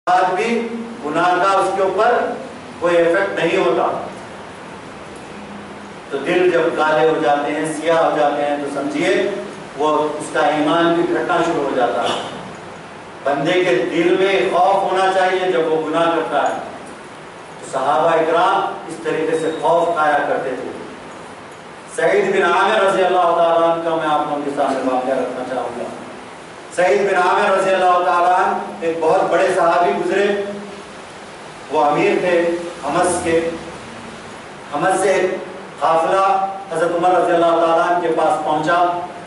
بعد بھی گناہ کا اس کے اوپر کوئی ایفیکٹ نہیں ہوتا. تو دل جب کالے ہو جاتے ہیں، سیاہ ہو جاتے ہیں، تو سمجھیے وہ اس کا ایمان بھی گھٹنا شروع ہو جاتا ہے. بندے کے دل میں خوف ہونا چاہیے جب وہ گناہ کرتا ہے. تو صحابہ اکرام اس طریقے سے خوف کھایا کرتے تھے. سعید بن عامر رضی اللہ تعالیٰ عنہ کا میں آپ لوگوں کے سامنے واقعہ رکھنا چاہوں گا. سعید بن عامر رضی اللہ تعالیٰ عنہ ایک بہت بڑے صحابی گزرے. وہ امیر تھے حمص کے. حمص سے قافلہ حضرت عمر رضی اللہ تعالیٰ عنہ کے پاس پہنچا.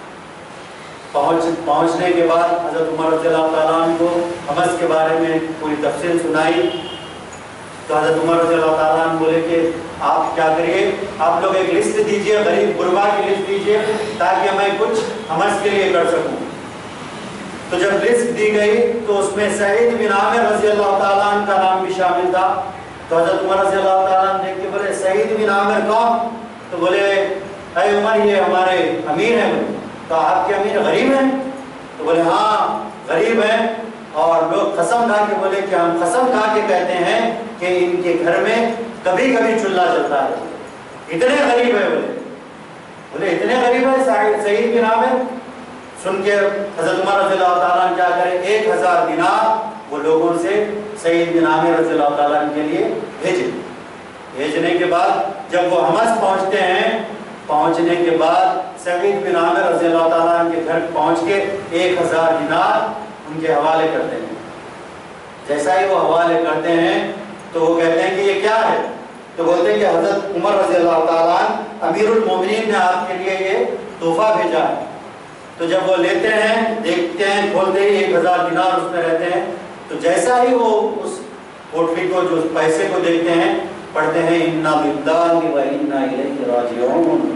پہنچنے کے بعد حضرت عمر رضی اللہ تعالیٰ عنہ کو حمص کے بارے میں پوری تفصیل سنائی. تو حضرت عمر رضی اللہ تعالیٰ عنہ بولے کہ آپ کیا کریے، آپ لوگ ایک لسٹ دیجئے، غریب غربا کی لسٹ دیجئے تاکہ میں کچھ حمص کے لیے کر سکوں. تو جب لسٹ دی گئی تو اس میں سعید بن عامر رضی اللہ تعالیٰ عنہ کا نام بھی شامل تھا. تو حضرت عمر رضی اللہ تعالیٰ عنہ دیکھ کے بولے سعید بن عامر کون؟ تو بولے اے عمر یہ ہمارے امیر ہیں. تو آپ کے امیر غریب ہیں؟ تو بولے ہاں غریب ہیں. اور لوگ قسم کھا کے بولے کہ ہم قسم کھا کے کہتے ہیں کہ ان کے گھر میں کبھی کبھی چولہا جلتا ہے. اتنے غریب ہے. بولے اتنے غریب ہے سعید بن عامر. سن کے حضرت عمر رضی اللہ تعالیٰ عنہ کیا کرے 1000 دینار وہ لوگوں سے سعید بن عامر رضی اللہ تعالیٰ عنہ کے لیے بھیجے. بھیجنے کے بعد جب وہ حمص پہنچتے ہیں، پہنچنے کے بعد سعید بن عامر رضی اللہ تعالیٰ عنہ کے گھر پہنچ کے 1000 دینار ان کے حوالے کرتے ہیں. جیسا ہی وہ حوالے کرتے ہیں تو وہ کہتے ہیں کہ یہ کیا ہے؟ تو بولتے ہیں کہ حضرت عمر رضی اللہ تعالیٰ عنہ امیر المومنین نے آپ کے لیے یہ تحفہ بھیجا ہے. تو جب وہ لیتے ہیں، دیکھتے ہیں، کھولتے ہی 1000 دینار اس میں رہتے ہیں. تو جیسا ہی وہ اس پوٹلی کو، جو پیسے کو دیکھتے ہیں، پڑھتے ہیں اِنَّا لِلَّهِ وَإِنَّا إِلَيْهِ رَاجِعُونَ.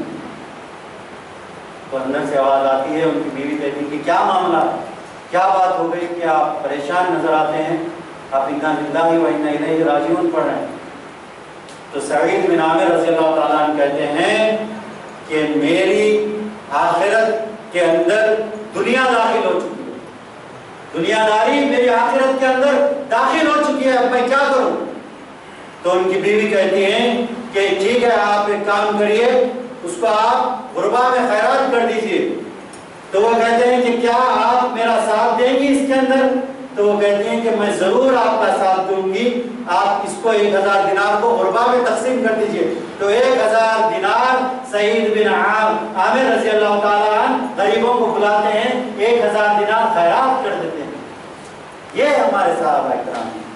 تو اندر سے آواز آتی ہے. ان کی بیوی کہتی ہے کہ کیا معاملہ، کیا بات ہو گئی کہ آپ پریشان نظر آتے ہیں، آپ اِنَّا لِلَّهِ وَإِنَّا إِلَيْهِ رَاجِعُونَ پڑھ رہے ہیں. تو سعید بن عامر رضی اللہ تعالیٰ عنہ کہتے ہیں کہ میری آخرت کے اندر دنیا داخل ہو چکی ہے. دنیا داری میری آخرت کے اندر داخل ہو چکی ہے. اب میں کیا کروں؟ تو ان کی بیوی کہتی ہیں کہ ٹھیک ہے، آپ ایک کام کریے، اس کو آپ غربا میں خیرات کر دیجئے. تو وہ کہتے ہیں کہ کیا آپ میرا ساتھ دیں گی اس کے اندر؟ تو وہ کہتے ہیں کہ میں ضرور آپ کا ساتھ دوں گی. آپ اس کو 1000 دینار کو غربا میں تقسیم کر دیجئے. تو 1000 دینار سعید بن عامر رضی اللہ تعالیٰ عنہ غریبوں کو بلاتے ہیں، 1000 دینار خیرات کر دیتے ہیں. یہ ہمارے صحابہ اکرام ہیں،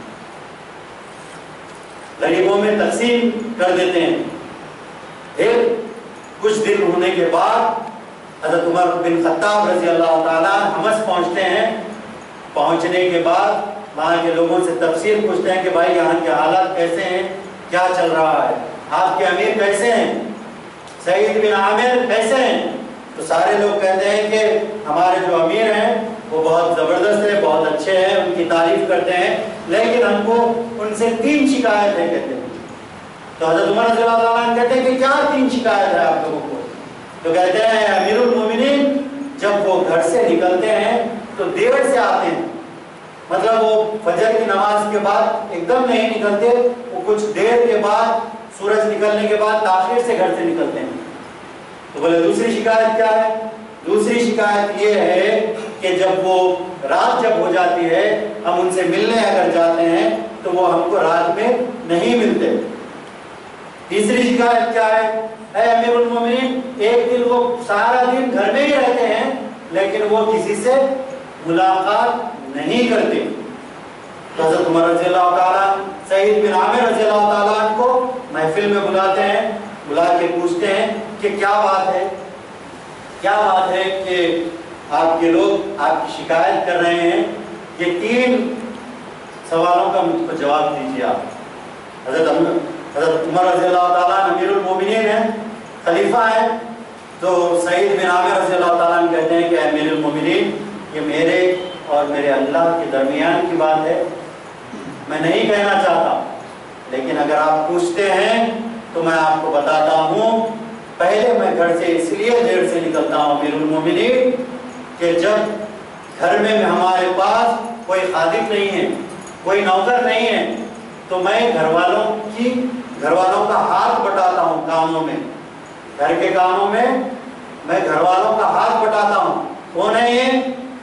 غریبوں میں تقسیم کر دیتے ہیں. پھر کچھ دن ہونے کے بعد حضرت عمر بن خطاب رضی اللہ تعالیٰ حمص پہنچتے ہیں. پہنچنے کے بعد وہاں کے لوگوں سے تفصیل پوچھتے ہیں کہ بھائی یہاں کے حالات کیسے ہیں، کیا چل رہا ہے، آپ کے امیر کیسے ہیں، سعید بن عامر کیسے ہیں. تو سارے لوگ کہتے ہیں کہ ہمارے جو امیر ہیں وہ بہت زبردست ہے، بہت اچھے ہیں، ان کی تعریف کرتے ہیں، لیکن ہم کو ان سے 3 شکایت ہے کہتے ہیں. تو حضرت عمر رضی اللہ تعالیٰ عنہ کہتے ہیں کہ کیا 3 شکایت ہے آپ لوگوں کو؟ تو کہتے ہیں امیر المومنین جب وہ گھر سے نکلتے ہیں تو دیر سے آتے ہیں. مطلب وہ فجر کی نماز کے بعد ایک دم نہیں نکلتے، وہ کچھ دیر کے بعد، سورج نکلنے کے بعد تاخیر سے گھر سے نکلتے ہیں. تو بولے دوسری شکایت کیا ہے؟ دوسری شکایت یہ ہے کہ جب وہ رات جب ہو جاتی ہے، ہم ان سے ملنے اگر جاتے ہیں تو وہ ہم کو رات میں نہیں ملتے. تیسری شکایت کیا ہے؟ اے امیر المومنین ایک دن وہ سارا دن گھر میں ہی رہتے ہیں لیکن وہ کسی سے ملاقات نہیں کرتے. تو حضرت عمر رضی اللہ تعالیٰ سعید بن عامر رضی اللہ تعالیٰ عنہ کو محفل میں بلاتے ہیں، بلا کے پوچھتے ہیں کہ کیا بات ہے، کیا بات ہے کہ آپ کے لوگ آپ کی شکایت کر رہے ہیں. یہ 3 سوالوں کا مجھ کو جواب دیجیے آپ. حضرت عمر رضی اللہ تعالیٰ امیر المومنین ہیں، خلیفہ ہیں. تو سعید بن عامر رضی اللہ تعالیٰ کہتے ہیں کہ امیر المومنین یہ میرے اور میرے اللہ کے درمیان کی بات ہے، میں نہیں کہنا چاہتا، لیکن اگر آپ پوچھتے ہیں تو میں آپ کو بتاتا ہوں. پہلے میں گھر سے اس لیے دیر سے نکلتا ہوں امیر المومنین کہ جب گھر میں ہمارے پاس کوئی خادم نہیں ہے، کوئی نوکر نہیں ہے، تو میں گھر والوں کا ہاتھ بٹاتا ہوں کاموں میں، گھر کے کاموں میں میں گھر والوں کا ہاتھ بٹاتا ہوں۔ کون ہے یہ؟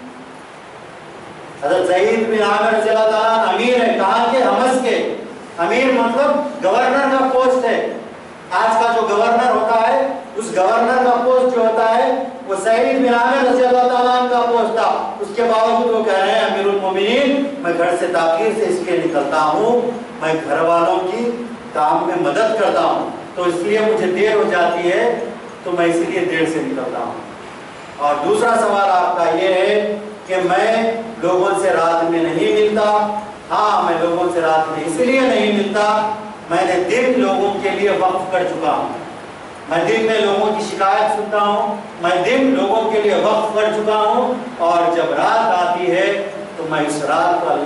حضرت زید بن عامر رضی اللہ تعالیٰ امیر ہے، کہاں کے؟ حمص کے۔ امیر مطلب گورنر کا پوسٹ ہے۔ آج کا جو گورنر ہوتا ہے، اس گورنر کا پوسٹ جو ہوتا ہے وہ سعید بن عامر رضی اللہ تعالیٰ عنہ کا پوسٹ تھا۔ اس کے باوجود وہ کہہ رہے ہیں امیر المومنین میں گھر سے تاخیر سے اس لیے نکلتا ہوں، میں گھر والوں کی کام میں مدد کرتا ہوں، تو اس لیے مجھے دیر ہو جاتی ہے، تو میں اسی لیے دیر سے نکلتا ہوں۔ اور دوسرا سوال آپ کا یہ ہے کہ میں لوگوں سے رات میں نہیں ملتا۔ ہاں، میں لوگوں سے رات میں اس لیے نہیں ملتا، میں نے دن لوگوں کے لیے وقف کر چکا ہوں، میں دن میں لوگوں کی شکایت سنتا ہوں، میں دن لوگوں کے لیے وقف کر چکا ہوں، اور جب رات آتی ہے تو میں اس رات کو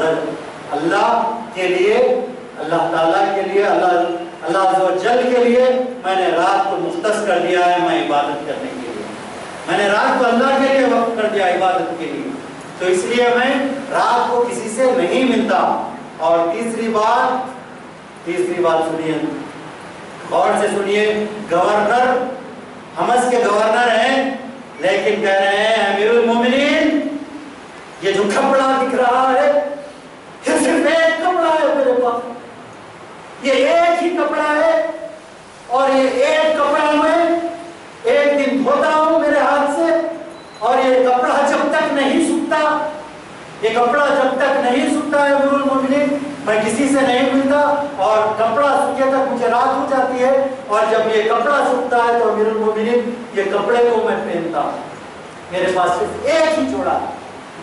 اللہ کے لیے، اللہ تعالیٰ کے لیے، اللہ عز و جل کے لیے میں نے رات کو مختص کر دیا ہے، میں عبادت کرنے کے لیے، میں نے رات کو اللہ کے لیے وقف کر دیا عبادت کے لیے، تو اس لیے میں رات کو کسی سے نہیں ملتا۔ اور تیسری بات سنیے، غور سے سنیے، گورنر حمص کے گورنر ہیں، لیکن کہہ رہے ہیں امیر المومنین یہ جو کپڑا دکھ رہا ہے یہ صرف ایک کپڑا ہے میرے پاس، یہ ایک ہی کپڑا ہے، اور یہ ایک کپڑا میں ایک دن دھوتا ہوں میرے ہاتھ سے، اور یہ کپڑا جب تک نہیں سوکھتا، یہ کپڑا جب تک نہیں سوکھتا ہے امیر المومنین میں کسی سے نہیں ملتا، اور کپڑا سوکھے تک مجھے رات ہو جاتی ہے، اور جب یہ کپڑا سوکھتا ہے تو امیر المومنین یہ کپڑے کو میں پہنتا ہوں، میرے پاس صرف ایک ہی جوڑا ہے۔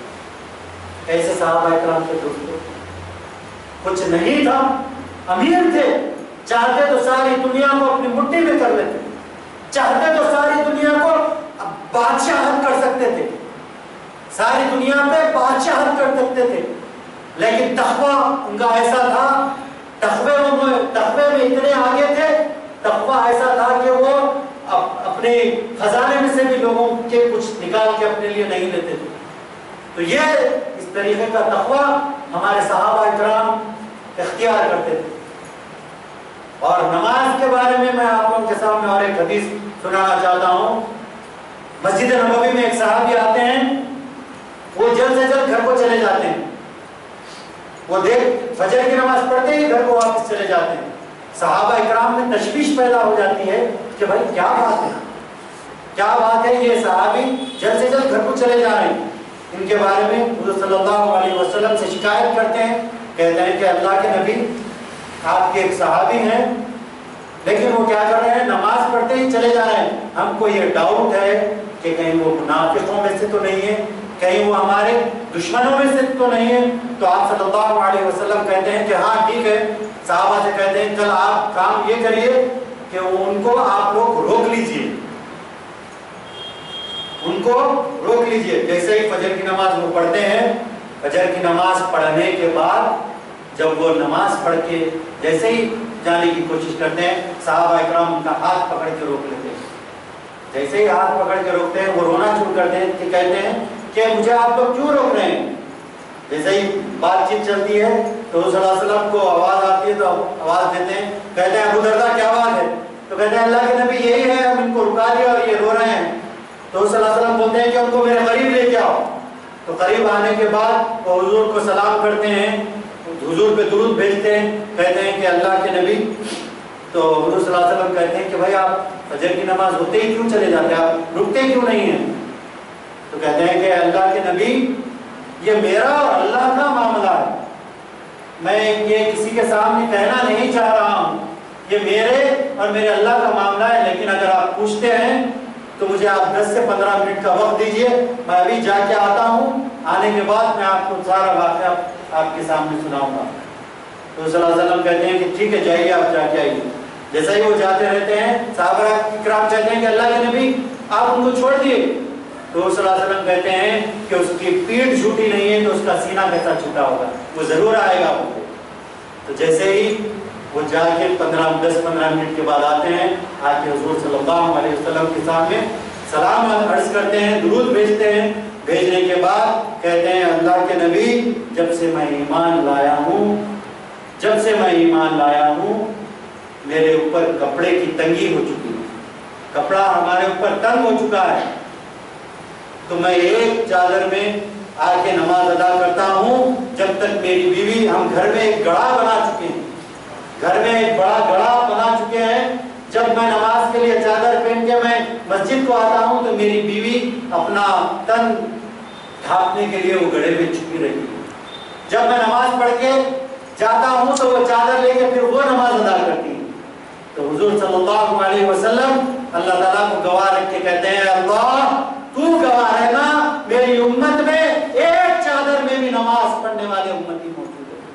ایسے صحابہ اکرام کے دوستوں کچھ نہیں تھا، امیر تھے، چاہتے تو ساری دنیا کو اپنی مٹھی میں کر لیتے، چاہتے تو ساری دنیا کو بادشاہت کر سکتے تھے، ساری دنیا پہ بادشاہت کر سکتے تھے، لیکن تقویٰ ان کا ایسا تھا، تقوی میں اتنے آگے تھے، تقویٰ ایسا تھا کہ وہ اپنے خزانے میں سے بھی لوگوں کے کچھ نکال کے اپنے لیے نہیں لیتے تھے۔ تو یہ اس طریقے کا تقویٰ ہمارے صحابہ اکرام اختیار کرتے تھے۔ اور نماز کے بارے میں آپ لوگوں کے سامنے اور ایک حدیث سنانا چاہتا ہوں۔ مسجد نبوی میں ایک صحابی آتے ہیں، وہ جلد سے جلد گھر کو چلے جاتے ہیں، وہ فجر کی نماز پڑھتے ہی گھر کو واپس چلے جاتے ہیں۔ صحابہ اکرام میں تشویش پیدا ہو جاتی ہے کہ بھائی کیا بات ہے یہ صحابی جلد سے جلد گھر کو چلے جا رہے ہیں۔ ان کے بارے میں حضور صلی اللہ علیہ وسلم سے شکایت کرتے ہیں، کہتے ہیں کہ اللہ کے نبی آپ کے ایک صحابی ہیں، لیکن وہ کیا کر رہے ہیں؟ نماز پڑھتے ہی چلے جا رہے ہیں، ہم کو یہ ڈاؤٹ ہے کہ کہیں وہ منافقوں میں سے تو نہیں ہے، کہیں وہ ہمارے دشمنوں میں سے تو نہیں ہے۔ تو آپ صلی اللہ علیہ وسلم کہتے ہیں کہ ہاں ٹھیک ہے، صحابہ سے کہتے ہیں کل آپ کام یہ کریے کہ ان کو آپ لوگ روک لیجئے، ان کو روک لیجئے۔ جیسے ہی فجر کی نماز وہ پڑھتے ہیں، فجر کی نماز پڑھنے کے بعد جب وہ نماز پڑھ کے جیسے ہی جانے کی کوشش کرتے ہیں، صحابہ اکرام ان کا ہاتھ پکڑ کے روک لیتے ہیں۔ جیسے ہی ہاتھ پکڑ کے روکتے ہیں، وہ رونا شروع کرتے ہیں کہ کہتے ہیں کہ مجھے آپ لوگ کیوں روک رہے ہیں؟ جیسے ہی بات چیت چلتی ہے تو صلی اللہ علیہ وسلم کو آواز آتی ہے تو آواز دیتے ہیں، کہتے ہیں ابو درداء کیا بات ہے؟ تو کہتے ہیں اللہ کے نبی یہی ہے، ہم ان کو رکا دیا اور یہ رو رہے ہیں۔ تو صلی اللہ علیہ وسلم بولتے ہیں کہ ان کو میرے قریب لے کے آؤ۔ تو قریب آنے کے بعد وہ حضور کو سلام کرتے ہیں، حضور پہ درود بھیجتے ہیں، کہتے ہیں کہ اللہ کے نبی، تو حضور صلی اللہ علیہ وسلم کہتے ہیں کہ بھائی آپ فجر کی نماز ہوتے ہی کیوں چلے جاتے ہیں، آپ رکتے کیوں نہیں ہیں؟ تو کہتے ہیں کہ اللہ کے نبی یہ میرا اور اللہ کا معاملہ ہے، میں یہ کسی کے سامنے کہنا نہیں چاہ رہا ہوں، یہ میرے اور میرے اللہ کا معاملہ ہے، لیکن اگر آپ پوچھتے ہیں تو مجھے آپ 10 سے 15 منٹ کا وقت دیجئے، میں ابھی جا کے آتا ہوں، آنے کے بعد میں آپ کو سارا واقعہ آپ کے سامنے سناؤں گا۔ تو صلی اللہ علیہ وسلم کہتے ہیں کہ ٹھیک ہے جائیے، آپ جا کے آئیے۔ جیسا ہی وہ جاتے رہتے ہیں، صحابہ اکرام کہتے ہیں کہ اللہ کے نبی آپ ان کو چھوڑ دیے۔ تو صلی اللہ علیہ وسلم کہتے ہیں کہ اس کی پیٹھ جھوٹی نہیں ہے تو اس کا سینہ کیسا چھوٹا ہوگا، وہ ضرور آئے گا۔ تو جیسے ہی وہ جا کے 10-15 منٹ کے بعد آتے ہیں، آ کے حضور صلی اللہ علیہ وسلم کے سامنے سلام عرض کرتے ہیں، درود بھیجتے ہیں، بھیجنے کے بعد کہتے ہیں اللہ کے نبی جب سے میں ایمان لایا ہوں میرے اوپر کپڑے کی تنگی ہو چکی ہے، کپڑا ہمارے اوپر تنگ ہو چکا ہے، تو میں ایک چادر میں آ کے نماز ادا کرتا ہوں جب تک میری بیوی، ہم گھر میں ایک گڑھا بنا چکے ہیں، گھر میں ایک بڑا گڑھا بنا چکے ہیں، جب میں نماز کے لیے چادر پہن کے میں مسجد کو آتا ہوں تو میری بیوی اپنا تن ڈھانپنے کے لیے وہ گڑھے میں چھپی رہی ہے، جب میں نماز پڑھ کے جاتا ہوں تو وہ چادر لے کے پھر وہ نماز ادا کرتی ہے۔ تو حضور صلی اللہ علیہ وسلم اللہ تعالیٰ کو گواہ رکھ کے کہتے ہیں اللہ تو گواہ ہے نا، میری امت میں ایک چادر میں بھی نماز پڑھنے والے امتی موجود ہے،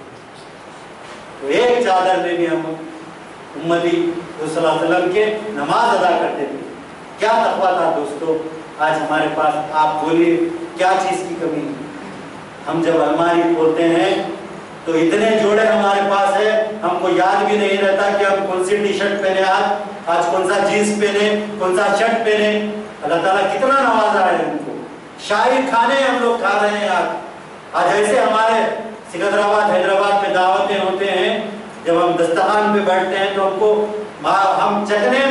تو ایک چادر میں بھی ہم امتی صلی اللہ علیہ وسلم کے نماز ادا کرتے تھے۔ کیا تقویٰ تھا دوستو، آج ہمارے پاس آپ بولیے کیا چیز کی کمی ہے؟ ہم جب الماری کھولتے ہیں تو اتنے جوڑے ہمارے پاس ہے، ہم کو یاد بھی نہیں رہتا کہ ہم کون سی ٹی شرٹ پہنے، آج کون سا جینس پہنے، کون سا شرٹ پہنے۔ اللہ تعالیٰ کتنا نوازا ہے ہم کو، شاہی کھانے ہم لوگ کھا رہے ہیں آج ایسے ہمارے سکندرآباد حیدرآباد میں دعوتیں ہوتے ہیں، جب ہم دسترخوان پہ بیٹھتے ہیں تو ہم چکنے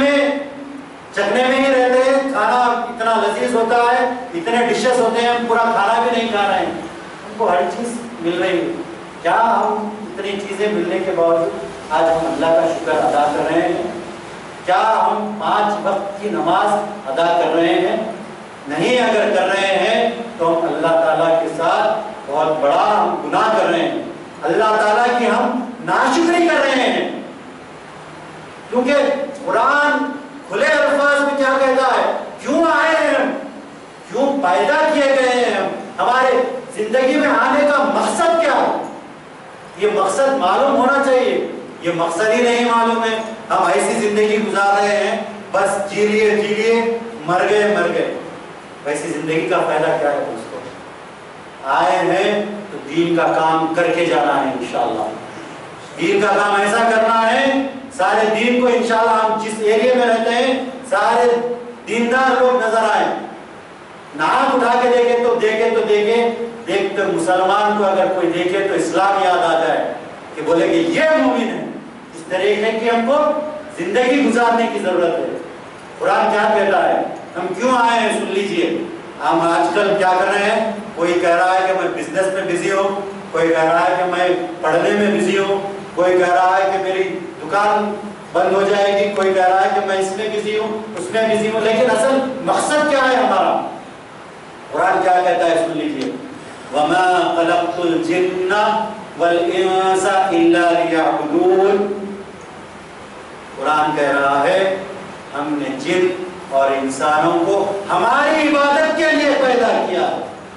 میں ہی رہتے ہیں، کھانا اتنا لذیذ ہوتا ہے، اتنے ڈشز ہوتے ہیں، ہم پورا کھانا بھی نہیں کھا رہے ہیں، ہم کو ہر چیز مل رہی ہے۔ کیا ہم اتنی چیزیں ملنے کے باوجود آج ہم اللہ کا شکر ادا کر رہے ہیں؟ کیا ہم 5 وقت کی نماز ادا کر رہے ہیں؟ نہیں اگر کر رہے ہیں تو ہم اللہ تعالیٰ کے ساتھ بہت بڑا ہم گناہ کر رہے ہیں، اللہ تعالیٰ کی ہم ناشکری کر رہے ہیں، کیونکہ قرآن کھلے الفاظ میں کیا کہتا ہے، کیوں آئے ہیں ہم، کیوں پیدا کیے گئے ہیں ہم، ہمارے زندگی میں آنے کا مقصد کیا ہے، یہ مقصد معلوم ہونا چاہیے۔ یہ مقصد ہی نہیں معلوم ہے، ہم ایسی زندگی گزار رہے ہیں بس جی لیے مر گئے، ویسی زندگی کا فائدہ کیا ہے دوستو؟ آئے ہیں تو دین کا کام کر کے جانا ہے انشاءاللہ، دین کا کام ایسا کرنا ہے سارے دین کو انشاءاللہ، ہم جس ایریے میں رہتے ہیں سارے دیندار لوگ نظر آئیں، ناک اٹھا کے دیکھ کر مسلمان کو اگر کوئی دیکھے تو اسلام یاد آ جائے کہ بولے کہ یہ مومن ہے۔ اس طریقے کی ہم کو زندگی گزارنے کی ضرورت ہے۔ قرآن کیا کہتا ہے، ہم کیوں آئے ہیں سن لیجئے۔ ہم آج کل کیا کر رہے ہیں، کوئی کہہ رہا ہے کہ میں بزنس میں بزی ہوں، کوئی کہہ رہا ہے کہ میں پڑھنے میں بزی ہوں، کوئی کہہ رہا ہے کہ میری دکان بند ہو جائے گی، کوئی کہہ رہا ہے کہ میں اس میں بزی ہوں، اس میں بزی ہوں، لیکن اصل مقصد کیا ہے ہمارا؟ قرآن کیا کہتا ہے سن لیجئے، وَمَا خَلَقْتُ الْجِنَّ وَالْإِنسَ إِلَّا لِيَعْبُدُونَ۔ قرآن کہہ رہا ہے ہم نے جن اور انسانوں کو ہماری عبادت کے لیے پیدا کیا۔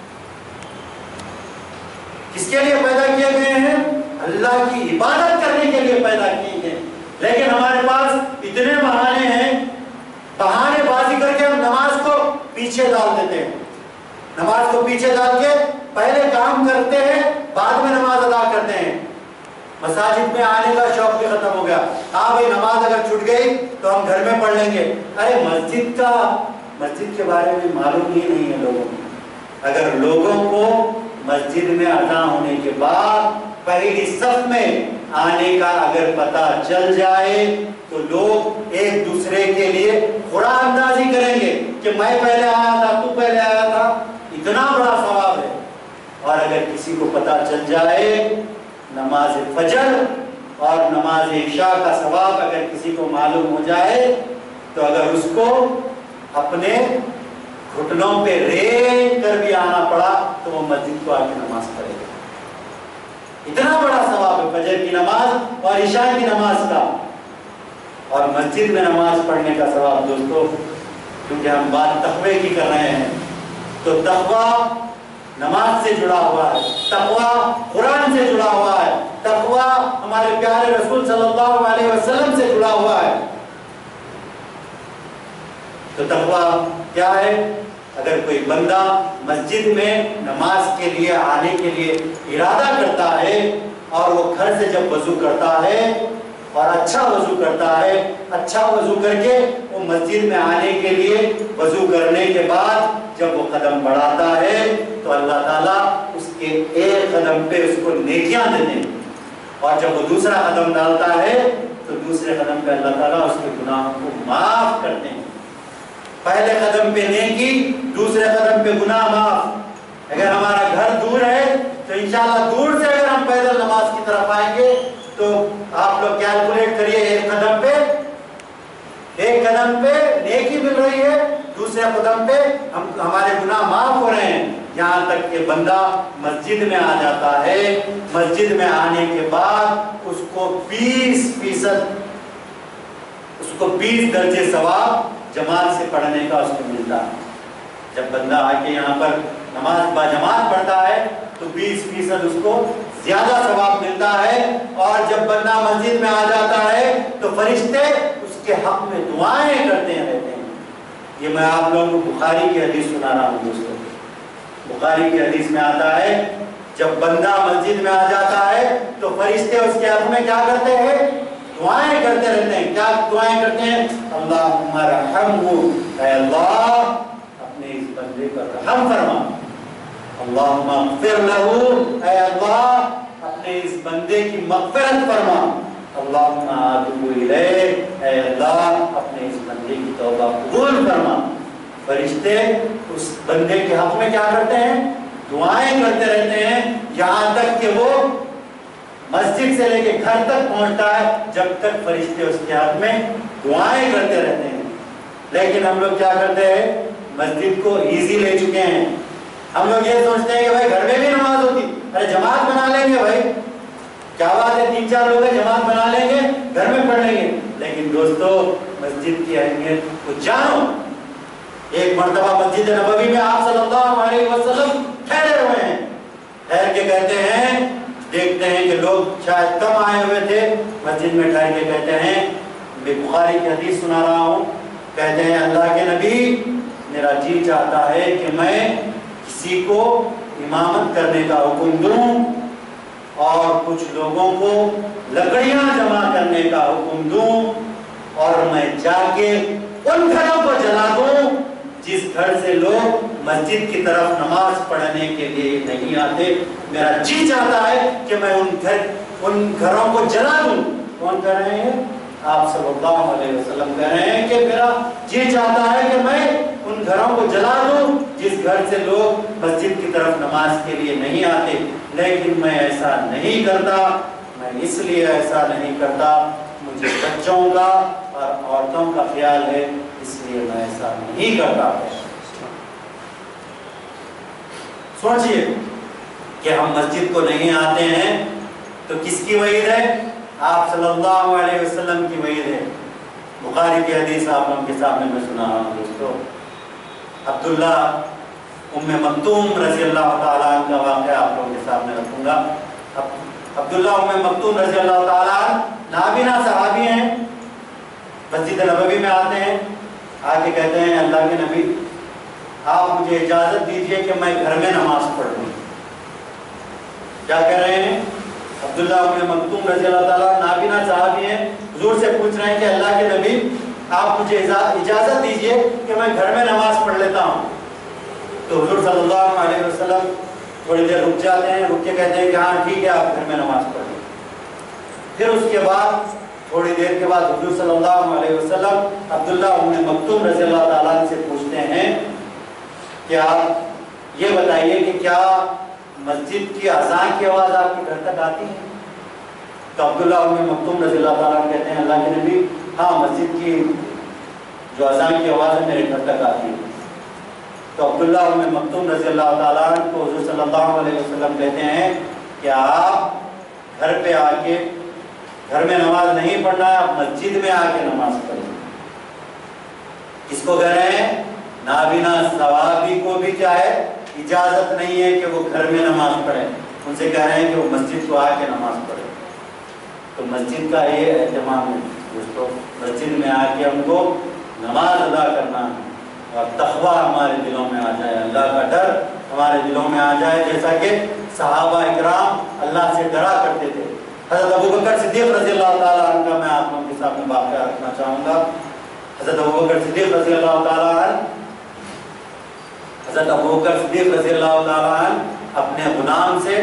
کس کے لیے پیدا کیے گئے ہیں؟ اللہ کی عبادت کرنے کے لیے پیدا کیے گئے، لیکن ہمارے پاس اتنے بہانے ہیں، بہانے بازی کر کے ہم نماز کو پیچھے ڈال دیتے ہیں، نماز کو پیچھے ڈال کے پہلے کام کرتے ہیں بعد میں نماز ادا کرتے ہیں۔ مساجد میں آنے کا شوق بھی ختم ہو گیا، ہاں بھائی نماز اگر چھوٹ گئی تو ہم گھر میں پڑھ لیں گے، ارے مسجد کے بارے میں معلوم ہی نہیں ہے لوگوں کو۔ اگر لوگوں کو مسجد میں ادا ہونے کے بعد پہلی صف میں آنے کا اگر پتہ چل جائے تو لوگ ایک دوسرے کے لیے قرآن اندازی کریں گے کہ میں پہلے آیا تھا، تو پہلے آیا تھا، اتنا بڑا ثواب ہے۔ اور اگر کسی کو پتہ چل جائے نماز فجر اور نماز عشاء کا ثواب اگر کسی کو معلوم ہو جائے تو اگر اس کو اپنے گھٹنوں پہ ریت کر بھی آنا پڑا تو وہ مسجد کو آ کے نماز پڑھے گا۔ اتنا بڑا ثواب ہے فجر کی نماز اور عشاء کی نماز کا، اور مسجد میں نماز پڑھنے کا ثواب دوستو، کیونکہ ہم بات تقوی کی کر رہے ہیں تو تقوی نماز سے جڑا ہوا ہے، تقوی قرآن سے جڑا ہوا ہے، تقوی ہمارے پیارے رسول صلی اللہ علیہ وسلم سے جڑا ہوا ہے۔ تو تقوی کیا ہے؟ اگر کوئی بندہ مسجد میں نماز کے لیے آنے کے لیے ارادہ کرتا ہے اور وہ گھر سے جب وضو کرتا ہے اور اچھا وضو کرتا ہے، اچھا وضو کر کے وہ مسجد میں آنے کے لیے وضو کرنے کے بعد جب وہ قدم بڑھاتا ہے تو اللہ تعالیٰ اس کے ایک قدم پہ اس کو نیکیاں دیتے ہیں، اور جب وہ دوسرا قدم ڈالتا ہے تو دوسرے قدم پہ اللہ تعالیٰ اس کے گناہوں کو معاف کرتے ہیں۔ پہلے قدم پہ نیکی، دوسرے قدم پہ گناہ معاف۔ اگر ہمارا گھر دور ہے تو انشاءاللہ دور سے اگر ہم پیدل نماز کی طرف آئیں گے تو آپ لوگ کیلکولیٹ کریے، ایک قدم پہ نیکی مل رہی ہے، دوسرے قدم پہ ہمارے گناہ معاف ہو رہے ہیں، یہاں تک کہ بندہ مسجد میں آ جاتا ہے، مسجد میں آنے کے بعد اس کو 20 درجے ثواب جماعت سے پڑھنے کا اس کو ملتا ہے۔ جب بندہ آ کے یہاں پر نماز با جماعت پڑھتا ہے تو 20% اس کو زیادہ ثواب ملتا ہے، اور جب بندہ مسجد میں آ جاتا ہے تو فرشتے اس کے حق میں دعائیں کرتے رہتے ہیں۔ یہ میں آپ لوگوں کو بخاری کی حدیث سنا رہا ہوں دوستوں۔ بخاری کی حدیث میں آتا ہے جب بندہ مسجد میں آ جاتا ہے تو فرشتے اس کے حق میں کیا کرتے ہیں؟ دعائیں کرتے رہتے ہیں۔ کیا دعائیں کرتے ہیں؟ اللہم ارحمہ، اے اللہ اپنے اس بندے پر رحم فرما، اللہم اغفر لہ، اے اللہ اپنے اس بندے کی مغفرت فرما، اللہم اتوب الیہ، اے اللہ اپنے اس بندے کی توبہ قبول فرما۔ فرشتے اس بندے کے حق میں کیا کرتے ہیں؟ دعائیں کرتے رہتے ہیں، یہاں تک کہ وہ مسجد سے لے کے گھر تک پہنچتا ہے، جب تک فرشتے اس کے حق میں دعائیں کرتے رہتے ہیں۔ لیکن ہم لوگ کیا کرتے ہیں؟ مسجد کو ایزی لے چکے ہیں۔ ہم لوگ یہ سوچتے ہیں کہ بھائی گھر میں بھی نماز ہوتی، ارے جماعت بنا لیں گے بھائی، کیا بات ہے 3-4 لوگ ہیں، جماعت بنا لیں گے، گھر میں پڑھ لیں گے۔ لیکن دوستو مسجد کی اہمیت کو جانو۔ ایک مرتبہ مسجد نبوی میں آپ صلی اللہ علیہ وسلم ٹھہرے ہوئے ہیں، ٹھہر کے کہتے ہیں، دیکھتے ہیں کہ لوگ شاید کم آئے ہوئے تھے، مسجد میں ٹھہر کے کہتے ہیں، میں بخاری کی حدیث سنا رہا ہوں، کہتے ہیں اللہ کے نبی میرا جی چاہتا ہے کہ میں کسی کو امامت کرنے کا حکم دوں اور کچھ لوگوں کو لکڑیاں جمع کرنے کا حکم دوں، اور میں جا کے ان گھروں کو جلا دوں جس گھر سے لوگ مسجد کی طرف نماز پڑھنے کے لیے نہیں آتے۔ میرا جی چاہتا ہے کہ میں ان گھروں کو جلا دوں۔ کون کہہ رہے ہیں؟ آپ صلی اللہ علیہ وسلم کہہ رہے ہیں کہ میرا جی چاہتا ہے کہ میں ان گھروں کو جلا دوں جس گھر سے لوگ مسجد کی طرف نماز کے لیے نہیں آتے، لیکن میں ایسا نہیں کرتا۔ میں اس لیے ایسا نہیں کرتا، مجھے بچوں کا اور عورتوں کا خیال ہے، اس لیے میں ایسا نہیں کرتا۔ سوچئے کہ ہم مسجد کو نہیں آتے ہیں تو کس کی وعید ہے؟ آپ صلی اللہ علیہ وسلم کی وعید ہے۔ بخاری کی حدیث آپ لوگوں کے سامنے میں سنا رہا ہوں دوستو۔ عبداللہ ام مکتوم رضی اللہ تعالیٰ عنہ کا واقعہ آپ لوگوں کے سامنے رکھوں گا۔ عبداللہ ام مکتوم رضی اللہ تعالیٰ عنہ نابینا صحابی ہیں، مسجد نبوی میں آتے ہیں، آ کے کہتے ہیں اللہ کے نبی آپ مجھے اجازت دیجئے کہ میں گھر میں نماز پڑھ لوں۔ کیا کہہ رہے ہیں؟ عبداللہ ابن مکتوم رضی اللہ تعالیٰ نابینا صحابی ہیں، حضور سے پوچھ رہے ہیں کہ اللہ کے نبی آپ مجھے اجازت دیجئے کہ میں گھر میں نماز پڑھ لیتا ہوں۔ تو حضور صلی اللہ علیہ وسلم تھوڑی دیر رک جاتے ہیں، رک کے کہتے ہیں کہ ہاں ٹھیک ہے آپ گھر میں نماز پڑھ لیں۔ پھر اس کے بعد تھوڑی دیر کے بعد حضور صلی اللہ علیہ وسلم عبداللہ ابن مکتوم رضی اللہ تعالیٰ سے پوچھتے ہیں کہ آپ یہ بتائیے کہ کیا مسجد کی اذان کی آواز آپ کے گھر تک آتی ہے؟ تو عبداللہ ابن مکتوم رضی اللہ تعالیٰ کہتے ہیں اللہ کے نبی ہاں مسجد کی جو اذان کی آواز ہے میرے گھر تک آتی ہے۔ تو عبداللہ ابن مکتوم رضی اللہ تعالیٰ کو حضور صلی اللہ علیہ وسلم کہتے ہیں کہ آپ گھر پہ آ کے گھر میں نماز نہیں پڑھنا ہے، آپ مسجد میں آ کے نماز پڑھیں۔ کس کو کہہ رہے ہیں؟ نابینا صحابی کو بھی کیا ہے اجازت نہیں ہے کہ وہ گھر میں نماز پڑھے، ان سے کہہ رہے ہیں کہ وہ مسجد کو آ کے نماز پڑھے۔ تو مسجد کا یہ اہتمام ہے دوستو، مسجد میں آ کے ہم کو نماز ادا کرنا ہے اور تقویٰ ہمارے دلوں میں آ جائے، اللہ کا ڈر ہمارے دلوں میں آ جائے، جیسا کہ صحابہ اکرام اللہ سے ڈرا کرتے تھے۔ حضرت ابو بکر صدیق رضی اللہ تعالیٰ عنہ کا میں آپ لوگوں کے سامنے واقعہ رکھنا چاہوں گا۔ حضرت ابوبکر صدیق رضی اللہ تعالیٰ عنہ حضرت ابوبکر صدیق رضی اللہ تعالیٰ عنہ اپنے غلام سے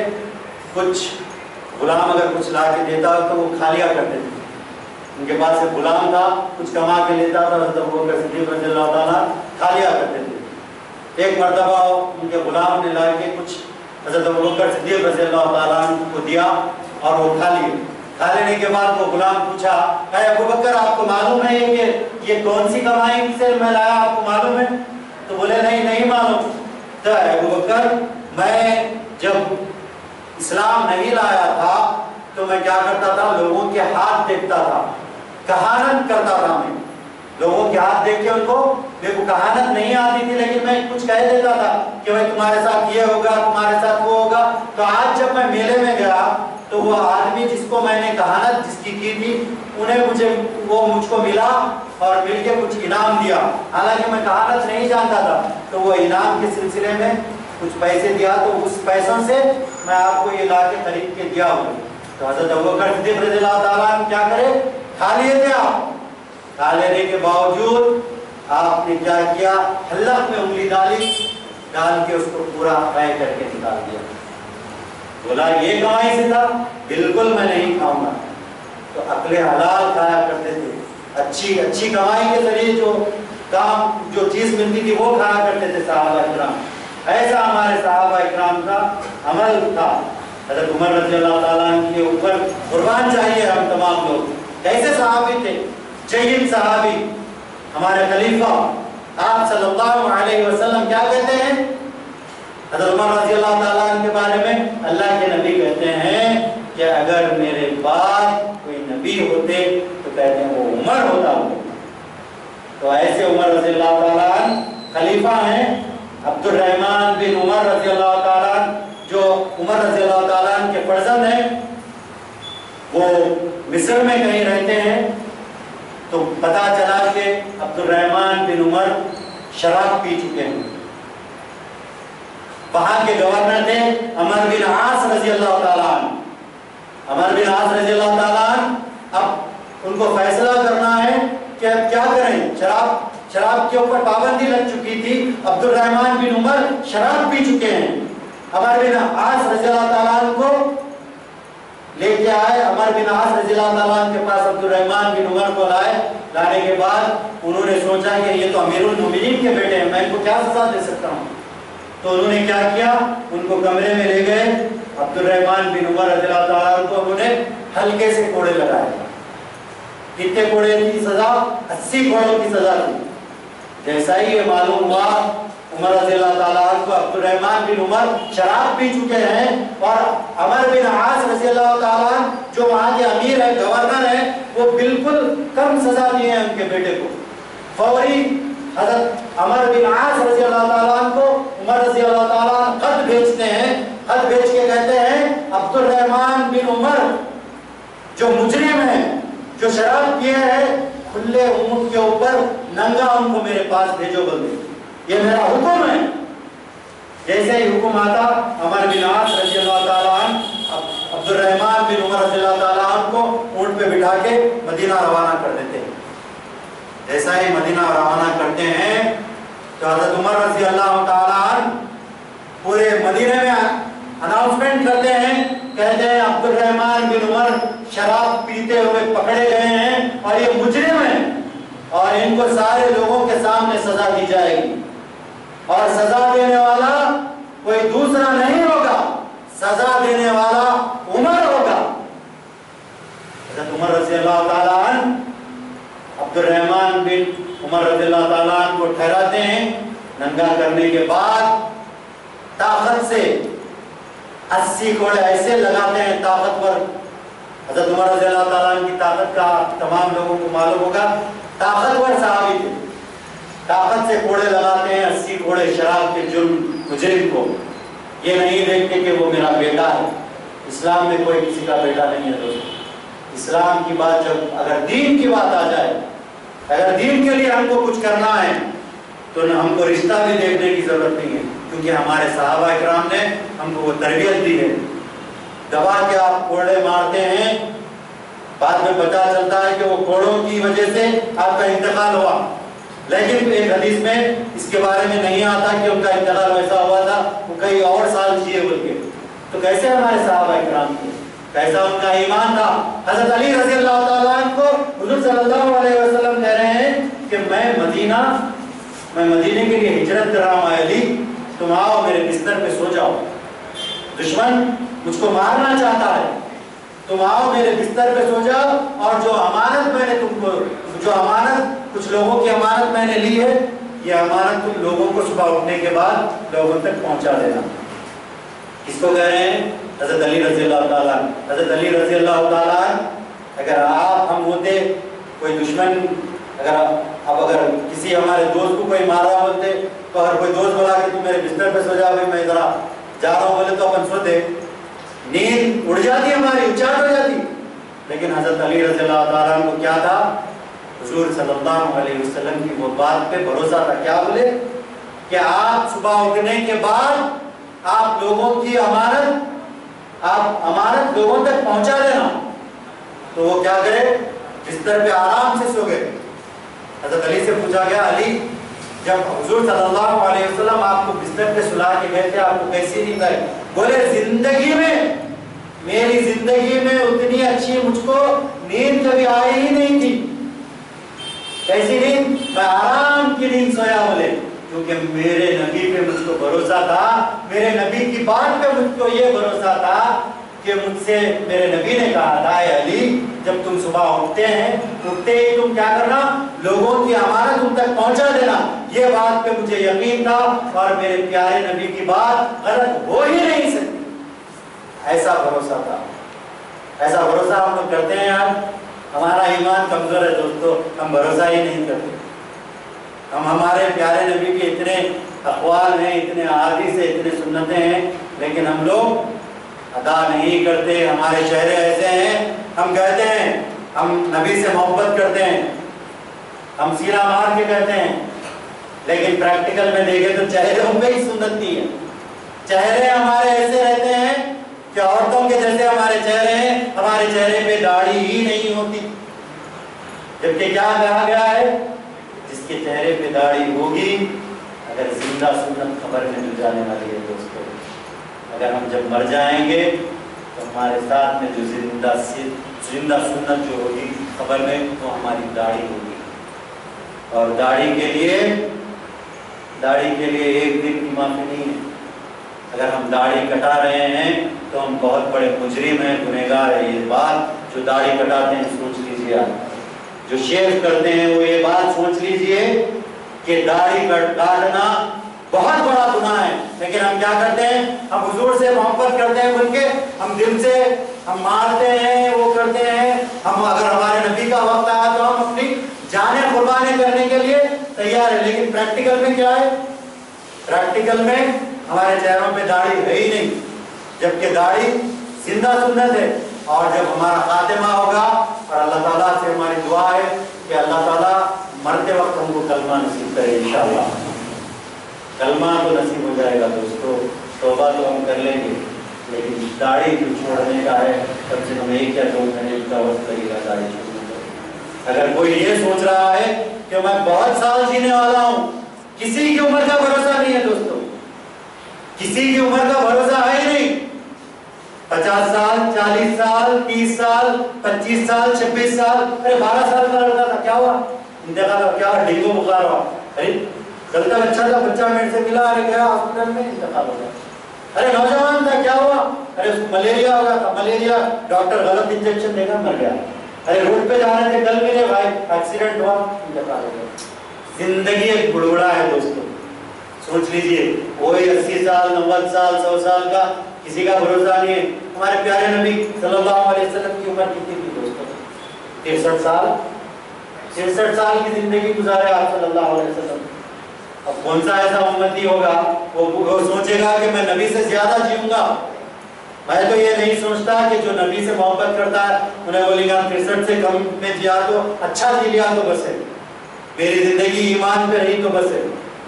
غلام اگر کچھ لا کے دیتا تو وہ کھا لیا کرتے تھے. ان کے پاس ایک غلام تھا, کچھ کما کے لیتا تھا, حضرت ابوبکر صدیق رضی اللہ تعالیٰ کھا لیا کرتے تھے. ایک مرتبہ ان کے غلام نے لا کے کچھ حضرت ابوبکر صدیق رضی اللہ تعالیٰ کو دیا اور وہ کھا لیے. کھا لینے کے بعد وہ غلام پوچھا, اے ابوبکر آپ کو معلوم ہے کہ یہ کون سی کمائی سے میں لایا, آپ کو معلوم ہے؟ تو بولے نہیں معلوم. تو ابوبکر میں جب اسلام نہیں لایا تھا تو میں کیا کرتا تھا, لوگوں کے ہاتھ دیکھتا تھا, کہانت کرتا تھا. میں لوگوں کے ہاتھ دیکھ کے ان کو میرے کو کہانت نہیں آتی تھی, لیکن میں کچھ کہہ دیتا تھا کہ بھائی تمہارے ساتھ یہ ہوگا, تمہارے ساتھ وہ ہوگا. تو آج جب میں میلے میں گیا تو وہ آدمی جس کو میں نے کہانت جس کی تھی انہیں وہ مجھ کو ملا اور مل کے کچھ انعام دیا, حالانکہ میں کہانت نہیں جانتا تھا. تو وہ انعام کے سلسلے میں کچھ پیسے دیا, تو اس پیسوں سے میں آپ کو یہ لا کے خرید کے دیا ہوں. تو حضرت ابوبکر صدیق رضی اللہ تعالیٰ عنہ کیا کرے, کھا لیے تھے. آپ کھا لینے کے باوجود آپ نے کیا کیا, حلق میں انگلی ڈال کے اس کو پورا فرائی کر کے نکال دیا. بولا یہ کمائی سے تھا, بالکل میں نہیں کھاؤں گا. تو اکل حلال کھایا کرتے تھے, اچھی کمائی کے ذریعے جو چیز ملتی تھی وہ کھایا کرتے تھے صحابہ اکرام. ایسا ہمارے صحابہ اکرام کا عمل تھا. حضرت عمر رضی اللہ تعالیٰ عنہ کے اوپر قربان چاہیے ہم تمام لوگ. کیسے صحابی تھے, جید صحابی, ہمارے خلیفہ آپ صلی اللہ علیہ وسلم کیا کہتے ہیں حضرت عمر رضی اللہ تعالیٰ عنہ کے بارے میں؟ اللہ کے نبی کہتے ہیں کہ اگر میرے بعد کوئی نبی ہوتے تو کہتے ہیں وہ عمر ہوتا. تو ایسے عمر رضی اللہ تعالیٰ عنہ خلیفہ ہیں. عبد الرحمن بن عمر رضی اللہ تعالیٰ عنہ جو عمر رضی اللہ تعالیٰ عنہ کے فرزند ہیں, وہ مصر میں کہیں رہتے ہیں. تو پتا چلا کہ عبد الرحمن بن عمر شراب پی چکے ہیں. وہاں کے گورنر تھے عمر بن عاص رضی اللہ تعالیٰ عنہ. عمر بن عاص رضی اللہ تعالیٰ عنہ اب ان کو فیصلہ کرنا ہے کہ اب کیا کریں. شراب کے اوپر پابندی لگ چکی تھی. عبد الرحمن بن عمر شراب پی چکے ہیں. عمر بن عاص رضی اللہ تعالیٰ عنہ کو لے کے آئے. عمر بن عاص رضی اللہ تعالیٰ عنہ کے پاس عبد الرحمن بن عمر کو لانے کے بعد انہوں نے سوچا کہ یہ تو امیر المومنین کے بیٹے ہیں, میں ان کو کیا سزا دے سکتا ہوں. تو انہوں نے کیا کیا, ان کو کمرے میں لے گئے. عبد الرحمن بن عمر رضی اللہ تعالیٰ عنہ کو انہوں نے ہلکے سے کوڑے لگائے. کتنے کوڑے کی سزا؟ 80 کوڑوں کی سزا تھی. جیسا ہی یہ معلوم ہوا عمر رضی اللہ تعالیٰ عنہ کو عبد الرحمن بن عمر شراب پی چکے ہیں اور عمر بن عاص رضی اللہ تعالیٰ عنہ جو وہاں کے امیر ہے, گورنر ہے, وہ بالکل کم سزا دیے ہیں ان کے بیٹے کو. فوری حضرت عمر بن عاص رضی اللہ تعالیٰ عنہ کو عمر رضی اللہ تعالیٰ عنہ خط بھیجتے ہیں. خط بھیج کے کہتے ہیں عبد الرحمن بن عمر جو مجرم ہے, جو شراب پیے ہیں, کھلے اونٹ کے اوپر ننگا ان کو میرے پاس بھیجو بندے, یہ میرا حکم ہے. جیسے ہی حکم آتا عمر بن عاص رضی اللہ تعالیٰ عنہ عبد الرحمن بن عمر رضی اللہ تعالیٰ عنہ کو اونٹ پہ بٹھا کے مدینہ روانہ کر دیتے ہیں. جیسا ہی مدینہ روانہ کرتے ہیں تو حضرت عمر رضی اللہ تعالیٰ عنہ پورے مدینہ میں اناؤنسمنٹ کرتے ہیں, کہتے ہیں عبد الرحمن بن عمر شراب پیتے ہوئے پکڑے گئے ہیں اور یہ مجرم ہیں اور ان کو سارے لوگوں کے سامنے سزا دی جائے گی, اور سزا دینے والا کوئی دوسرا نہیں ہوگا, سزا دینے والا عمر ہوگا. حضرت عمر رضی اللہ تعالیٰ عنہ عبد الرحمن بن عمر رضی اللہ تعالیٰ عنہ کو ٹھہراتے ہیں. ننگا کرنے کے بعد طاقت سے 80 کوڑے ایسے لگاتے ہیں طاقتور. حضرت عمر رضی اللہ تعالیٰ عنہ کی طاقت کا تمام لوگوں کو معلوم ہوگا, طاقتور صحابی تھے. طاقت سے کوڑے لگاتے ہیں 80 کوڑے شراب کے جرم مجرم کو. یہ نہیں دیکھتے کہ وہ میرا بیٹا ہے. اسلام میں کوئی کسی کا بیٹا نہیں ہے دوستو. اسلام کی بات جب اگر دین کی بات آ جائے, اگر دین کے لیے ہم کو کچھ کرنا ہے تو ہم کو رشتہ بھی دیکھنے کی ضرورت نہیں ہے, کیونکہ ہمارے صحابہ اکرام نے ہم کو وہ تربیت دی ہے. دبا کے آپ کوڑے مارتے ہیں, بعد میں پتہ چلتا ہے کہ وہ کوڑوں کی وجہ سے آپ کا انتقال ہوا، لیکن ایک حدیث میں اس کے بارے میں نہیں آتا کہ ان کا انتقال ویسا ہوا تھا، وہ کئی اور سال جیے بول کے۔ تو کیسے ہمارے صحابہ کرام تھے، کیسا ان کا ایمان تھا۔ حضرت علی رضی اللہ تعالیٰ عنہ کو حضور صلی اللہ علیہ وسلم کہہ رہے ہیں کہ میں مدینے کے لیے ہجرت کر رہا ہوں، اے علی تم آؤ میرے بستر پہ سو جاؤ، دشمن مجھ کو مارنا چاہتا ہے، تم آؤ میرے بستر پہ سو جاؤ، اور جو امانت میں نے تم کو، جو امانت کچھ لوگوں کی امانت میں نے لی ہے، یہ امانت تم لوگوں کو صبح اٹھنے کے بعد لوگوں تک پہنچا دینا۔ اس کو کہہ رہے ہیں حضرت علی رضی اللہ تعالیٰ۔ حضرت علی رضی اللہ تعالیٰ اگر آپ ہم ہوتے، کوئی دشمن اگر کسی ہمارے دوست کو کوئی مارا بولتے، تو اگر کوئی دوست بولا کہ تم میرے بستر پہ سو جا، میں ذرا جا رہا ہوں بولے، تو اپن سوتے، نیند اڑ جاتی ہماری، اچاٹ ہو جاتی۔ لیکن حضرت علی رضی اللہ تعالیٰ کو کیا تھا، حضور صلی اللہ علیہ وسلم کی وہ بات پہ بھروسہ تھا۔ کیا بولے کہ آپ صبح اٹھنے کے بعد آپ لوگوں کی امانت لوگوں تک پہنچا دینا۔ تو وہ کیا کرے، بستر پہ آرام سے سو گئے۔ حضرت علی سے پوچھا گیا، علی جب حضور صلی اللہ علیہ وسلم آپ کو بستر پہ سلا کے گئے تھے، آپ کو کیسی نیند آئی؟ بولے میری زندگی میں اتنی اچھی مجھ کو نیند کبھی آئی ہی نہیں تھی۔ کیسی نیند؟ میں آرام کی نیند سویا بولے، کیونکہ میرے نبی پہ مجھ کو بھروسہ تھا، میرے نبی کی بات پہ مجھ کو یہ بھروسہ تھا کہ مجھ سے میرے نبی نے کہا تھا، اے علی جب تم صبح اٹھتے ہی تم کیا کرنا، لوگوں کی امانت ان تک پہنچا دینا۔ یہ بات پہ مجھے یقین تھا، اور میرے پیارے نبی کی بات غلط ہو ہی نہیں سکتی۔ ایسا بھروسہ تھا، ایسا بھروسہ ہم لوگ کرتے ہیں یار؟ ہمارا ایمان کمزور ہے دوستو، ہم بھروسہ ہی نہیں کرتے۔ ہم ہمارے پیارے نبی کے اتنے اقوال ہیں، اتنے احادیث ہیں، اتنے سنتیں ہیں، لیکن ہم لوگ ادا نہیں کرتے۔ ہمارے چہرے ایسے ہیں، ہم کہتے ہیں ہم نبی سے محبت کرتے ہیں، ہم سینہ مار کے کہتے ہیں، لیکن پریکٹیکل میں دیکھیں تو چہروں پہ ہی سنت نہیں ہے۔ چہرے ہمارے ایسے رہتے ہیں کہ عورتوں کے جیسے ہمارے چہرے ہیں، ہمارے چہرے پہ داڑھی ہی نہیں ہوتی، جبکہ کیا کہا گیا ہے، جس کے چہرے پہ داڑھی ہوگی، اگر زندہ سنت خبر میں مل جانے والی ہے دوستو، اگر ہم جب مر جائیں گے تو ہمارے ساتھ میں جو زندہ سنت جو ہوگی خبر میں، وہ ہماری داڑھی ہوگی۔ اور داڑھی کے لیے ایک دن کی معافی نہیں ہے۔ اگر ہم داڑھی کٹا رہے ہیں تو ہم بہت بڑے مجرم ہیں، گنہگار ہیں۔ یہ بات جو داڑھی کٹاتے ہیں سوچ لیجیے، آپ جو شیو کرتے ہیں وہ یہ بات سوچ لیجیے کہ داڑھی کاٹنا بہت بڑا گناہ ہے، لیکن ہم کیا کرتے ہیں، ہم حضور سے محبت کرتے ہیں بول کے ہم دل سے ہم مارتے ہیں، وہ کرتے ہیں۔ ہم اگر ہمارے نبی کا وقت آیا تو ہم اپنی جانیں قربانی کرنے کے لیے تیار ہیں، لیکن پریکٹیکل میں کیا ہے، پریکٹیکل میں ہمارے چہروں پہ داڑھی ہے ہی نہیں، جبکہ داڑھی زندہ سنت ہے۔ اور جب ہمارا خاتمہ ہوگا، اور اللہ تعالیٰ سے ہماری دعا ہے کہ اللہ تعالیٰ مرتے وقت ہم کو کلمہ نصیب کرے انشاءاللہ۔ کلمہ تو نصیب ہو جائے گا دوستو، توبہ تو ہم کر لیں گے، لیکن داڑھی جو چھوڑنے کا ہے، کم سے کم 1 یا 2 مہینے کا وقت لگے گا داڑھی چھوڑنے کا۔ اگر کوئی یہ سوچ رہا ہے کہ میں بہت سال جینے والا ہوں، کسی کی عمر کا بھروسہ نہیں ہے دوستو، کسی کی عمر کا بھروسہ ہے ہی نہیں۔ 50 سال، 40 سال، 30 سال، 25 سال، 26 سال، ارے 12 سال کا لڑکا تھا، کیا ہوا؟ انتقال ہوا، کیا ڈینگو بخار ہوا، ارے کل کا اچھا تھا، بچہ میرے سے ملا، ارے گیا ہاسپٹل میں، انتقال ہو گیا۔ ارے نوجوان تھا، کیا ہوا؟ ارے ملیریا ہو گیا تھا، ملیریا، ڈاکٹر غلط انجیکشن دے کر مر گیا۔ ارے روڈ پہ جا رہے تھے، کل ملے بھائی، ایکسیڈنٹ ہوا، انتقال ہو گیا۔ زندگی ایک بڑبڑا ہے دوستو، سوچ لیجئے، کوئی 80 سال، 90 سال، 100 سال کا کسی کا بھروسہ نہیں ہے۔ ہمارے پیارے نبی صلی اللہ علیہ وسلم کی عمر کتنی تھی دوستو؟ 63 سال، 63 سال کی زندگی گزارے آپ صلی اللہ علیہ وسلم۔ اب کون سا ایسا امتی ہوگا وہ سوچے گا کہ میں نبی سے زیادہ جیوں گا؟ میں تو یہ نہیں سوچتا کہ جو نبی سے محبت کرتا ہے انہیں بولے گا 63 سے کم میں جیا تو اچھا جی لیا تو بس ہے، میری زندگی ایمان پہ رہی تو بس ہے۔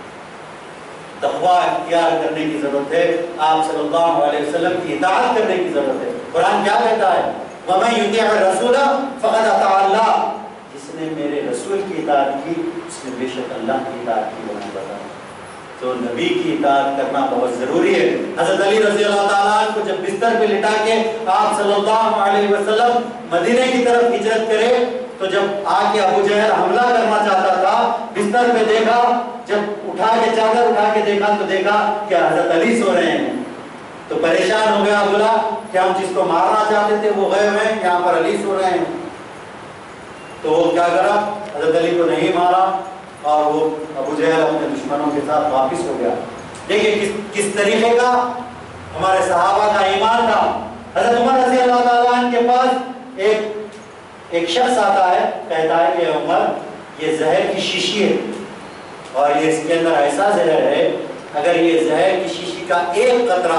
تقویٰ اختیار کرنے کی ضرورت ہے، آپ صلی اللہ علیہ وسلم کی اطاعت کرنے کی ضرورت ہے۔ قرآن کیا کہتا ہے؟ وَمَن يُطِعِ الرَّسُولَ فَقَدْ أَطَاعَ اللَّهَ، جس نے میرے رسول کی اطاعت کی اس نے بے شک اللہ کی اطاعت کی. بنا بتا تو نبی کی اطاعت کرنا بہت ضروری ہے. حضرت علی رضی اللہ تعالیٰ عنہ کو جب بستر پہ لٹا کے آپ صلی اللہ علیہ وسلم مدینے کی طرف ہجرت کرے تو جب آ کے ابو جہل حملہ کرنا چاہتا تھا، بستر پہ دیکھا، جب اٹھا کے چادر اٹھا کے دیکھا تو دیکھا کہ حضرت علی سو رہے ہیں. تو پریشان ہو گیا، بولا کہ ہم جس کو مارنا چاہتے تھے وہ غائب ہیں، یہاں پر علی سو رہے ہیں. تو وہ کیا کرا، حضرت علی کو نہیں مارا اور وہ ابو جہل اپنے دشمنوں کے ساتھ واپس ہو گیا. دیکھیں کس طریقے کا ہمارے صحابہ کا ایمان تھا. حضرت عمر رضی اللہ تعالیٰ عنہ کے پاس ایک شخص آتا ہے، کہتا ہے کہ عمر یہ زہر کی شیشی ہے اور یہ اس کے اندر ایسا زہر ہے، اگر یہ زہر کی شیشی کا ایک قطرہ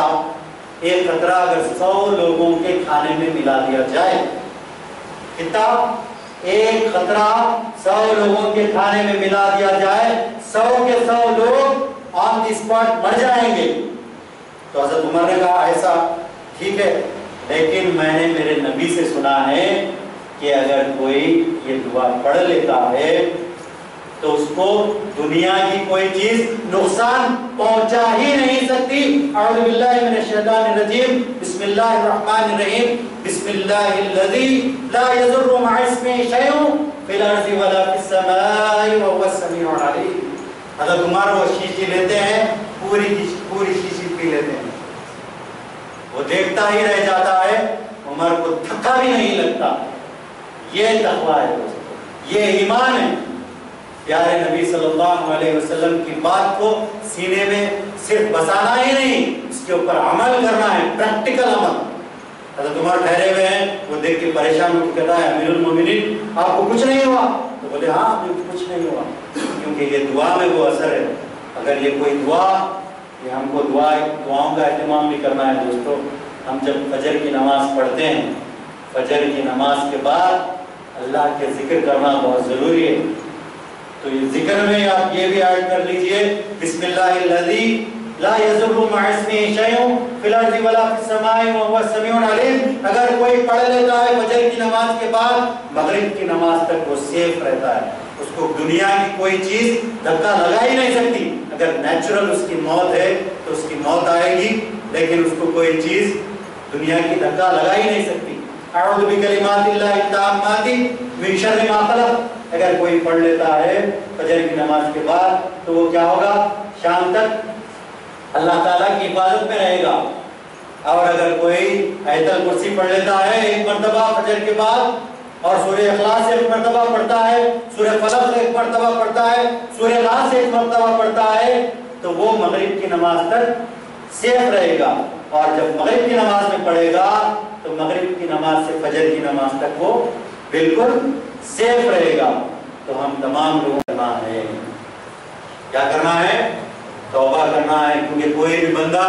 اگر 100 لوگوں کے کھانے میں ملا دیا جائے، کتنا؟ ایک قطرہ 100 لوگوں کے کھانے میں ملا دیا جائے، 100 کے 100 لوگ آن دی اسپاٹ مر جائیں گے. تو حضرت عمر نے کہا ایسا ٹھیک ہے، لیکن میں نے میرے نبی سے سنا ہے کہ اگر کوئی یہ دعا پڑھ لیتا ہے تو اس کو دنیا کی کوئی چیز نقصان پہنچا ہی نہیں سکتی. اعوذ باللہ من الشیطان الرجیم، بسم اللہ الرحمن الرحیم، بسم اللہ الذی لا یضر مع اسمہ شیء فی الارض ولا فی السماء وهو السمیع العلیم. حضرت عمر وہ شیشی لیتے ہیں، پوری شیشی پی لیتے ہیں، وہ دیکھتا ہی رہ جاتا ہے، عمر کو دھکا بھی نہیں لگتا. یہ تقویٰ ہے دوستو، یہ ایمان ہے. پیارے نبی صلی اللہ علیہ وسلم کی بات کو سینے میں صرف بسانا ہی نہیں، اس کے اوپر عمل کرنا ہے، پریکٹیکل عمل. حضرت عمر ٹھہرے ہوئے ہیں، وہ دیکھ کے پریشان ہو کے کہتا ہے امیر المومنین آپ کو کچھ نہیں ہوا؟ تو بولے ہاں مجھے کچھ نہیں ہوا، کیونکہ یہ دعا میں وہ اثر ہے. اگر یہ کوئی دعا، یہ ہم کو دعاؤں کا اہتمام بھی کرنا ہے دوستو. ہم جب فجر کی نماز پڑھتے ہیں، فجر کی نماز کے بعد اللہ کے ذکر کرنا بہت ضروری ہے. تو یہ ذکر میں آپ یہ بھی ایڈ کر لیجئے، بسم اللہ الذی لا یضر مع اسمہ شیء فی الارض ولا فی السماء وهو السمیع العلیم. اگر کوئی پڑھ لیتا ہے فجر کی نماز کے بعد مغرب کی نماز تک وہ سیف رہتا ہے، اس کو دنیا کی کوئی چیز دھکا لگا ہی نہیں سکتی. اگر نیچرل اس کی موت ہے تو اس کی موت آئے گی، لیکن اس کو کوئی چیز دنیا کی دھکا لگا ہی نہیں سکتی. اعوذ بکلمات اللہ التامات من شر ما خلق. اگر کوئی پڑھ لیتا ہے فجر کی نماز کے بعد تو وہ کیا ہوگا، شام تک اللہ تعالیٰ کی حفاظت میں رہے گا. اور اگر کوئی آیت الکرسی پڑھ لیتا ہے ایک مرتبہ فجر کے بعد اور سورہ اخلاص ایک مرتبہ پڑھتا ہے، سورہ فلق ایک مرتبہ پڑھتا ہے، سورہ ناس ایک مرتبہ پڑھتا ہے، تو وہ مغرب کی نماز تک سیف رہے گا. اور جب مغرب کی نماز میں پڑھے گا تو مغرب کی نماز سے فجر کی نماز تک وہ بالکل سیف رہے گا. تو ہم تمام لوگوں کو کرنا ہے، کیا کرنا ہے؟ توبہ کرنا ہے. کیونکہ کوئی بندہ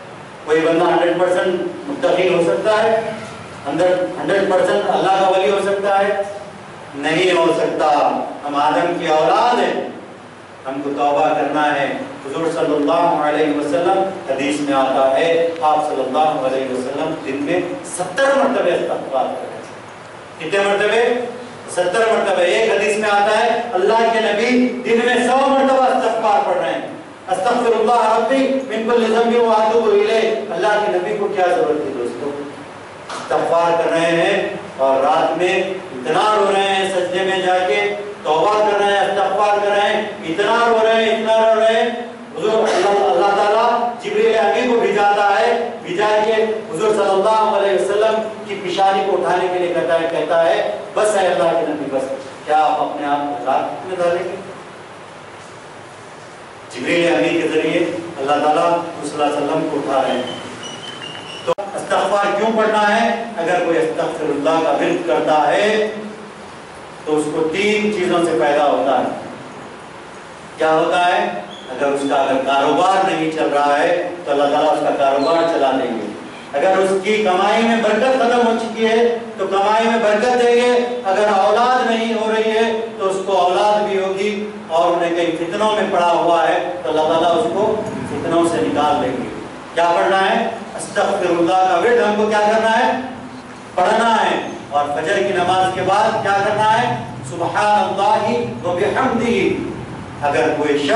100% متقی ہو سکتا ہے، 100% اللہ کا ولی ہو سکتا ہے؟ نہیں ہو سکتا. ہم آدم کی اولاد ہیں، ہم کو توبہ کرنا ہے. حضور صلی اللہ علیہ وسلم حدیث میں آتا ہے، آپ صلی اللہ علیہ وسلم دن میں 70 مرتبہ استغفار کرتے ہیں. کتنے مرتبہ؟ 70 مرتبہ. ایک حدیث میں آتا ہے اللہ کے نبی دن میں 100 مرتبہ استغفار پڑھ رہے ہیں. استغفر اللہ ربی من کل ذنب واتوب الیہ. اللہ کے نبی کو کیا ضرورت ہے دوستو؟ استغفار کر رہے ہیں اور رات میں اتنا رو رہے ہیں، سجدے میں جا کے توبہ کر رہے ہیں، استغفار کر رہے ہیں، اتنا رو رہے ہیں، اتنا رو رہے ہیں. حضور اللہ تعالیٰ جبریل امین کو بھیجا کے حضور صلی اللہ علیہ وسلم کی پیشانی کو اٹھانے کے لیے کہتا ہے بس ہے اللہ کے نبی، بس. کیا آپ اپنے آپ کو ہلاک میں ڈالیں گے؟ جبریل امین کے ذریعے اللہ تعالیٰ صلی اللہ علیہ وسلم کو اٹھا رہے ہیں. تو استغفار کیوں پڑھنا ہے؟ اگر کوئی استغفر اللہ کا ورد کرتا ہے تو اس کو 3 چیزوں سے پیدا ہوتا ہے. کیا ہوتا ہے؟ اگر اس کا کاروبار نہیں چل رہا ہے تو اللہ تعالیٰ اس کا کاروبار چلا دیں گے. اگر اس کی کمائی میں برکت ختم ہو چکی ہے تو کمائی میں برکت دیں گے. اگر اولاد نہیں ہو رہی ہے تو اس کو اولاد بھی ہوگی. اور انہیں کئی فتنوں میں پڑا ہوا ہے تو اللہ تعالیٰ اس کو فتنوں سے نکال دیں گے. کیا پڑھنا ہے؟ استغفر اللہ کا ورد ہم کو کیا کرنا ہے؟ پڑھنا ہے. اور فجر کی نماز کے بعد کیا کرنا ہے؟ سبحان اللہ و بحمدہ. اگر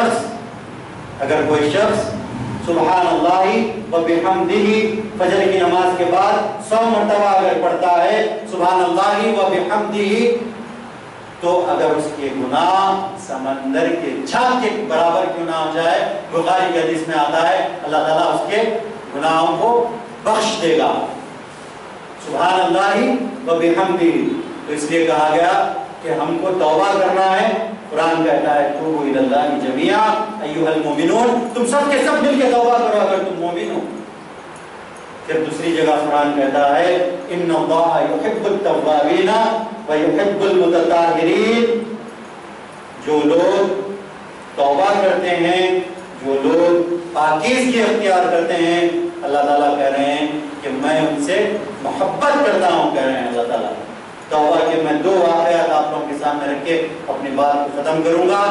کوئی شخص سبحان اللہ و بحمدہ فجر کی نماز کے بعد 100 مرتبہ اگر پڑھتا ہے سبحان اللہ و بحمدہ، تو اگر اس کے گناہ سمندر کے چھاپ کے برابر کیوں نہ ہو جائے، بخاری کی حدیث میں آتا ہے اللہ تعالیٰ اس کے گناہوں کو بخش دے گا. سبحان اللہ و بحمدہ. تو اس لیے کہا گیا کہ ہم کو توبہ کرنا ہے. قرآن کہتا ہے توبوا الی اللہ جمیعا ایھا المؤمنون، تم سب کے سب مل کے توبہ کرو اگر تم مومن ہو. پھر دوسری جگہ قرآن کہتا ہے ان اللہ یحب التوابین ویحب المتطہرین. جو لوگ توبہ کرتے ہیں، جو لوگ پاکیزگی اختیار کرتے ہیں، اللہ تعالیٰ کہہ رہے ہیں کہ میں ان سے محبت کرتا ہوں. کہہ رہے ہیں اللہ تعالیٰ. توبہ کے میں 2 واقعات آپ لوگوں کے سامنے رکھ کے اپنی بات کو ختم کروں گا.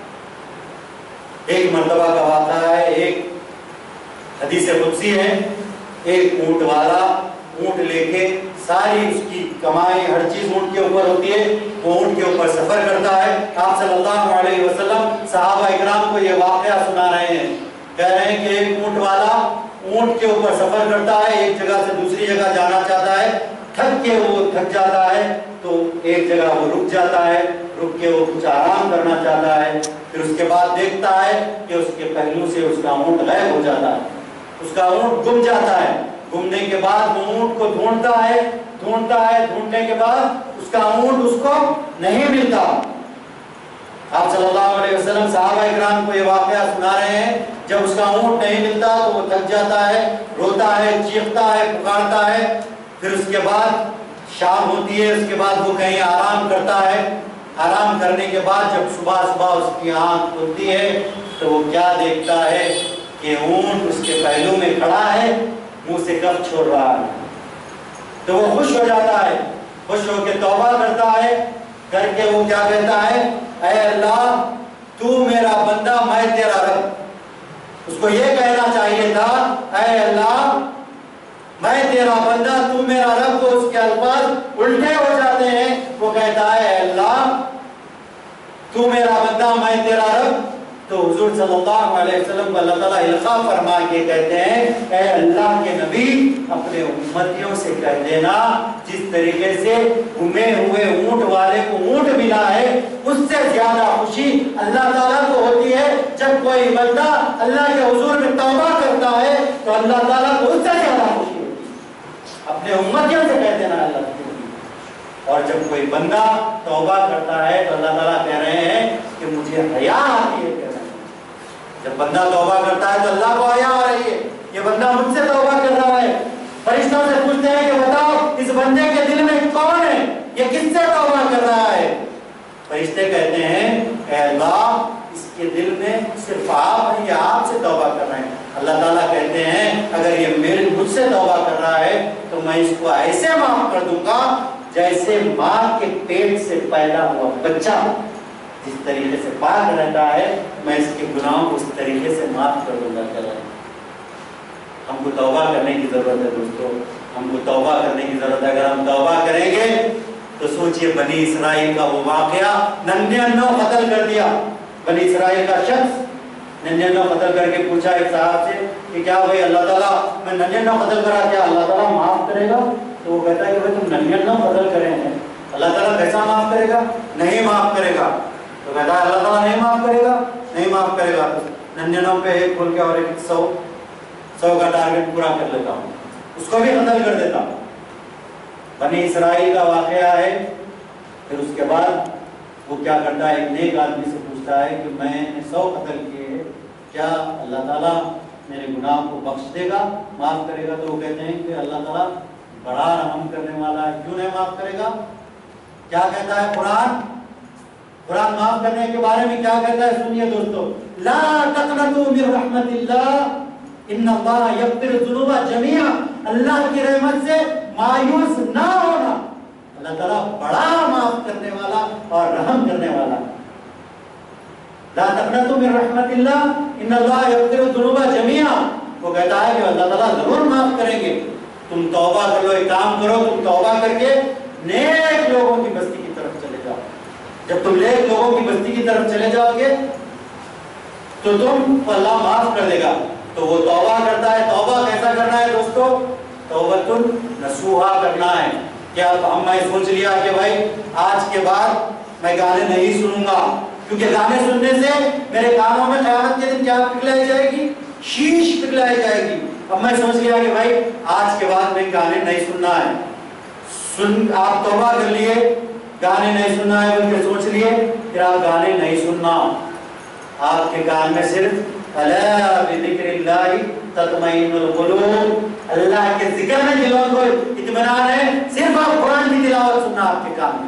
ایک مرتبہ کا واقعہ ہے، ایک حدیث قدسی ہے. ایک اونٹ والا اونٹ لے کے ساری اس کی کمائی ہر چیز اونٹ کے اوپر ہوتی ہے، وہ اونٹ کے اوپر سفر کرتا ہے. آپ صلی اللہ علیہ وسلم صحابہ اکرام کو یہ واقعہ سنا رہے ہیں. کہہ رہے ہیں کہ ایک اونٹ والا اونٹ کے اوپر سفر کرتا ہے، ایک جگہ سے دوسری جگہ جانا چاہتا ہے. تھک کے وہ تھک جاتا ہے تو ایک جگہ وہ رک جاتا ہے، رک کے وہ کچھ آرام کرنا چاہتا ہے. پھر اس کے بعد دیکھتا ہے کہ اس کے پہلو سے اس کا اونٹ غائب ہو جاتا ہے، اس کا اونٹ گم جاتا ہے. گمنے کے بعد وہ اونٹ کو ڈھونڈتا ہے، ڈھونڈنے کے بعد اس کا اونٹ اس کو نہیں ملتا. آپ صلی اللہ علیہ وسلم صحابہ اکرام کو یہ واقعہ سنا رہے ہیں. جب اس کا اونٹ نہیں ملتا تو وہ تھک جاتا ہے، روتا ہے، چیختا ہے، پکارتا ہے. پھر اس کے بعد شام ہوتی ہے، اس کے بعد وہ کہیں آرام کرتا ہے. آرام کرنے کے بعد جب صبح اس کی آنکھ کھلتی ہے تو وہ کیا دیکھتا ہے کہ اونٹ اس کے پہلو میں کھڑا ہے، منہ سے کف چھوڑ رہا ہے. تو وہ خوش ہو جاتا ہے، خوش ہو کے توبہ کرتا ہے. کر کے وہ کیا کہتا ہے؟ اے اللہ تو میرا بندہ میں تیرا رب. اس کو یہ کہنا چاہیے تھا اے اللہ میں تیرا بندہ تو میرا رب. کو اس کے الفاظ الٹے ہو جاتے ہیں. وہ کہتا ہے اے اللہ تو میرا بندہ میں تیرا رب. تو حضور صلی اللہ علیہ وسلم کو اللہ تعالیٰ القاء فرما کے کہتے ہیں اے اللہ کے نبی اپنے امتیوں سے کہہ دینا جس طریقے سے گمے ہوئے اونٹ والے کو اونٹ ملا ہے اس سے زیادہ خوشی اللہ تعالیٰ کو ہوتی ہے جب کوئی بندہ اللہ کے حضور میں توبہ کرتا ہے تو اللہ تعالیٰ کو اس سے زیادہ خوشی ہوتی ہے. اپنے امتیوں سے کہہ دینا اللہ کے نبی. اور جب کوئی بندہ توبہ کرتا ہے تو اللہ تعالیٰ کہہ رہے ہیں کہ مجھے حیا آتی ہے. جب بندہ توبہ کرتا ہے تو اللہ کو حیا آ رہی ہے، یہ بندہ مجھ سے توبہ کر رہا ہے. فرشتوں سے پوچھتے ہیں کہ بتاؤ اس بندے کے دل میں کون ہے، یہ کس سے توبہ کر رہا ہے؟ فرشتے کہتے ہیں اے اللہ اس کے دل میں صرف آپ ہیں، یہ آپ سے توبہ کر رہے ہیں. اللہ تعالیٰ کہتے ہیں اگر یہ مجھ سے توبہ کر رہا ہے تو میں اس کو ایسے معاف کر دوں گا جیسے ماں کے پیٹ سے پیدا ہوا بچہ جس طریقے سے پاک رہتا ہے میں اس کے گناہوں کو اس طریقے سے معاف کر دوں گا. ہم کو توبہ کرنے کی ضرورت ہے دوستو، ہم کو توبہ کرنے کی ضرورت ہے. اگر ہم توبہ کریں گے تو سوچئے بنی اسرائیل کا وہ واقعہ 99 قتل کر دیا. بنی اسرائیل کا شخص 99 قتل کر کے پوچھا ایک صاحب سے کہ کیا بھائی اللہ تعالیٰ میں 99 قتل کرا کیا اللہ تعالیٰ معاف کرے گا؟ تو وہ کہتا ہے کہ بھائی تم 99 قتل کرے ہیں اللہ تعالیٰ کیسا معاف کرے گا؟ نہیں معاف کرے گا. تو کہتا ہے اللہ تعالیٰ نہیں معاف کرے گا، نہیں معاف کرے گا. 99 پہ ایک کھول کے اور ایک 100 کا ٹارگٹ پورا کر لیتا ہوں، اس کو بھی قتل کر دیتا ہوں. بنی اسرائیل کا واقعہ ہے. پھر اس کے بعد وہ کیا کرتا ہے، ایک نیک آدمی سے پوچھتا ہے کہ میں نے 100 قتل کیے، کیا اللہ تعالیٰ میرے گناہ کو بخش دے گا، معاف کرے گا؟ تو وہ کہتے ہیں کہ اللہ تعالیٰ بڑا رحم کرنے والا ہے، کیوں نہیں معاف کرے گا؟ کیا کہتا ہے قرآن معاف کرنے کے بارے میں کیا کہتا ہے سنیے دوستو. لا تقنطوا من رحمت اللہ ان اللہ یغفر الذنوب جميعا. اللہ کی رحمت سے مایوس نہ ہونا، اللہ تعالیٰ بڑا معاف کرنے والا اور رحم کرنے والا. لا تقنطوا من رحمت اللہ ان اللہ یغفر الذنوب جميعا. وہ کہتا ہے کہ اللہ تعالیٰ ضرور معاف کریں گے. تم توبہ کر لو، ایک کام کرو، تم توبہ کر کے نیک لوگوں کی بستی کی طرف چلے جاؤ. جب تم نیک لوگوں کی بستی کی طرف چلے جاؤ گے تو تم کو اللہ معاف کر دے گا. تو وہ توبہ کرتا ہے. توبہ کیسا کرنا ہے دوستو؟ توبۃ نصوحہ کرنا ہے. کیا ہم نے سوچ لیا کہ بھائی آج کے بعد میں گانے نہیں سنوں گا کیونکہ گانے سننے سے میرے کانوں میں قیامت کے دن کیا پگھلائی جائے گی؟ شیش پگھلائی جائے گی. اب میں سوچ لیا کہ بھائی آج کے بعد میں گانے نہیں سننا ہے. آپ توبہ کر لیے, گانے نہیں سننا ہے بلکہ سوچ لیے, پھر آپ گانے نہیں سننا. آپ کے کان میں صرف الا بذکر اللہ تطمئن القلوب, اللہ کے ذکر میں دلوں کو اطمینان ہے. صرف آپ قرآن کی تلاوت سننا آپ کے کان میں.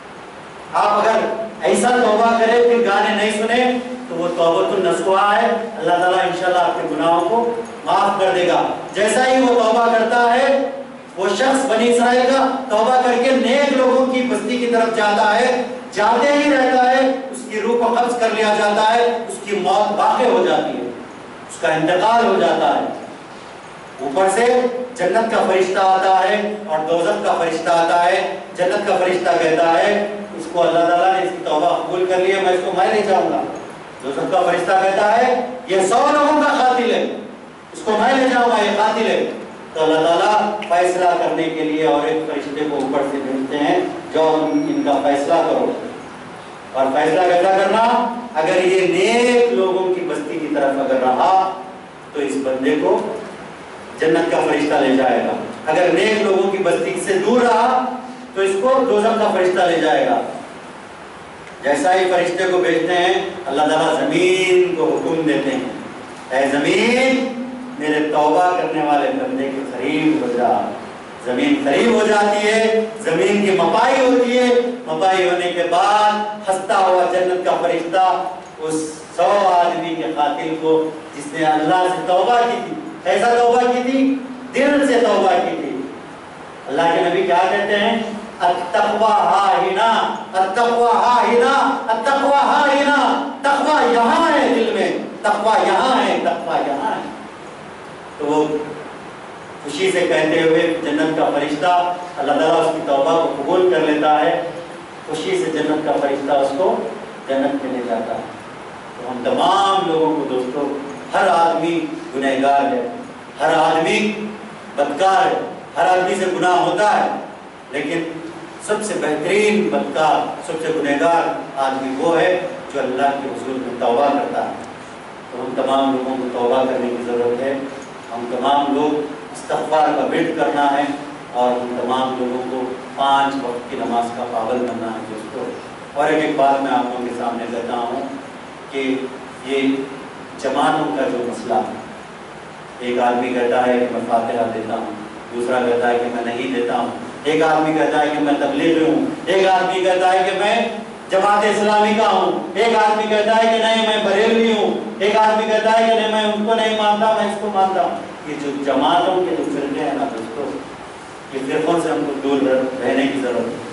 آپ اگر ایسا توبہ کرے پھر گانے نہیں سنے تو وہ توبۃ النصوحہ ہے. اللہ تعالیٰ انشاءاللہ آپ کے گناہوں کو معاف کر دے گا. جیسا ہی وہ توبہ کرتا ہے, وہ شخص بنی اسرائیل کا توبہ کر کے نیک لوگوں کی بستی کی طرف جاتا ہے, جاتے ہی رہتا ہے, اس کی روح کو قبض کر لیا جاتا ہے, اس کی موت واقع ہو جاتی ہے, اس کا انتقال ہو جاتا ہے. اوپر سے جنت کا فرشتہ آتا ہے اور دوزخ کا فرشتہ آتا ہے. جنت کا فرشتہ کہتا ہے اس کو اللہ تعالیٰ نے اس کی توبہ قبول کر لی ہے, میں اس کو میں لے جاؤں گا. دوزخ کا فرشتہ کہتا ہے یہ 100 لوگوں کا قاتل ہے, اس کو میں لے جاؤں گا, یہ قاتل ہے. تو اللہ تعالیٰ فیصلہ کرنے کے لیے اور ایک فرشتے کو اوپر سے بھیجتے ہیں, جاؤ ان کا فیصلہ کرو. اور فیصلہ کیسا کرنا؟ اگر یہ نیک لوگوں کی بستی کی طرف اگر رہا تو اس بندے کو جنت کا فرشتہ لے جائے گا. اگر نیک لوگوں کی بستی سے دور رہا تو اس کو دوزخ کا فرشتہ لے جائے گا. جیسا ہی فرشتے کو بھیجتے ہیں, اللہ تعالیٰ زمین کو حکم دیتے ہیں, اے زمین میرے توبہ کرنے والے بندے کے قریب ہو جا. زمین قریب ہو جاتی ہے, زمین کی مپائی ہوتی ہے. مپائی ہونے کے بعد ہنستا ہوا جنت کا فرشتہ اس 100 آدمی کے قاتل کو, جس نے اللہ سے توبہ کی تھی, ایسا توبہ کی تھی, دل سے توبہ کی تھی. اللہ کے نبی کیا کہتے ہیں؟ التقوی ہاہنا, التقوی ہاہنا, التقوی ہاہنا. تقوی یہاں ہے دل میں, تقوی یہاں ہے, تقوی یہاں ہے. تو وہ خوشی سے کہتے ہوئے جنت کا فرشتہ, اللہ تعالیٰ اس کی توبہ کو قبول کر لیتا ہے. خوشی سے جنت کا فرشتہ اس کو جنت میں لے جاتا ہے. تو ہم تمام لوگوں کو دوستو, ہر آدمی گنہگار ہے, ہر آدمی بدکار ہے, ہر آدمی سے گناہ ہوتا ہے, لیکن سب سے بہترین بدکار, سب سے گنہگار آدمی وہ ہے جو اللہ کے حضور میں توبہ کرتا ہے. تو ہم تمام لوگوں کو توبہ کرنے کی ضرورت ہے. ہم تمام لوگ استغفار کا ورد کرنا ہے اور ہم تمام لوگوں کو 5 وقت کی نماز کا پابند بننا ہے دوستو. اور ایک بات میں آپ لوگوں کے سامنے کہتا ہوں کہ یہ جماعتوں کا جو مسئلہ ہے, ایک آدمی کہتا ہے کہ میں فاتحہ دیتا ہوں, دوسرا کہتا ہے کہ میں نہیں دیتا ہوں, ایک آدمی کہتا ہے کہ میں تبلیغی ہوں, ایک آدمی کہتا ہے کہ میں جماعت اسلامی کا ہوں, ایک آدمی کہتا ہے کہ نہیں میں بریلوی ہوں, ایک آدمی کہتا ہے کہ نہیں میں ان کو نہیں مانتا, میں اس کو مانتا ہوں. یہ جو جماعتوں کے جو فرقے ہیں نا دوستو, یہ فرقوں سے ہم کو دور رہنے کی ضرورت ہے.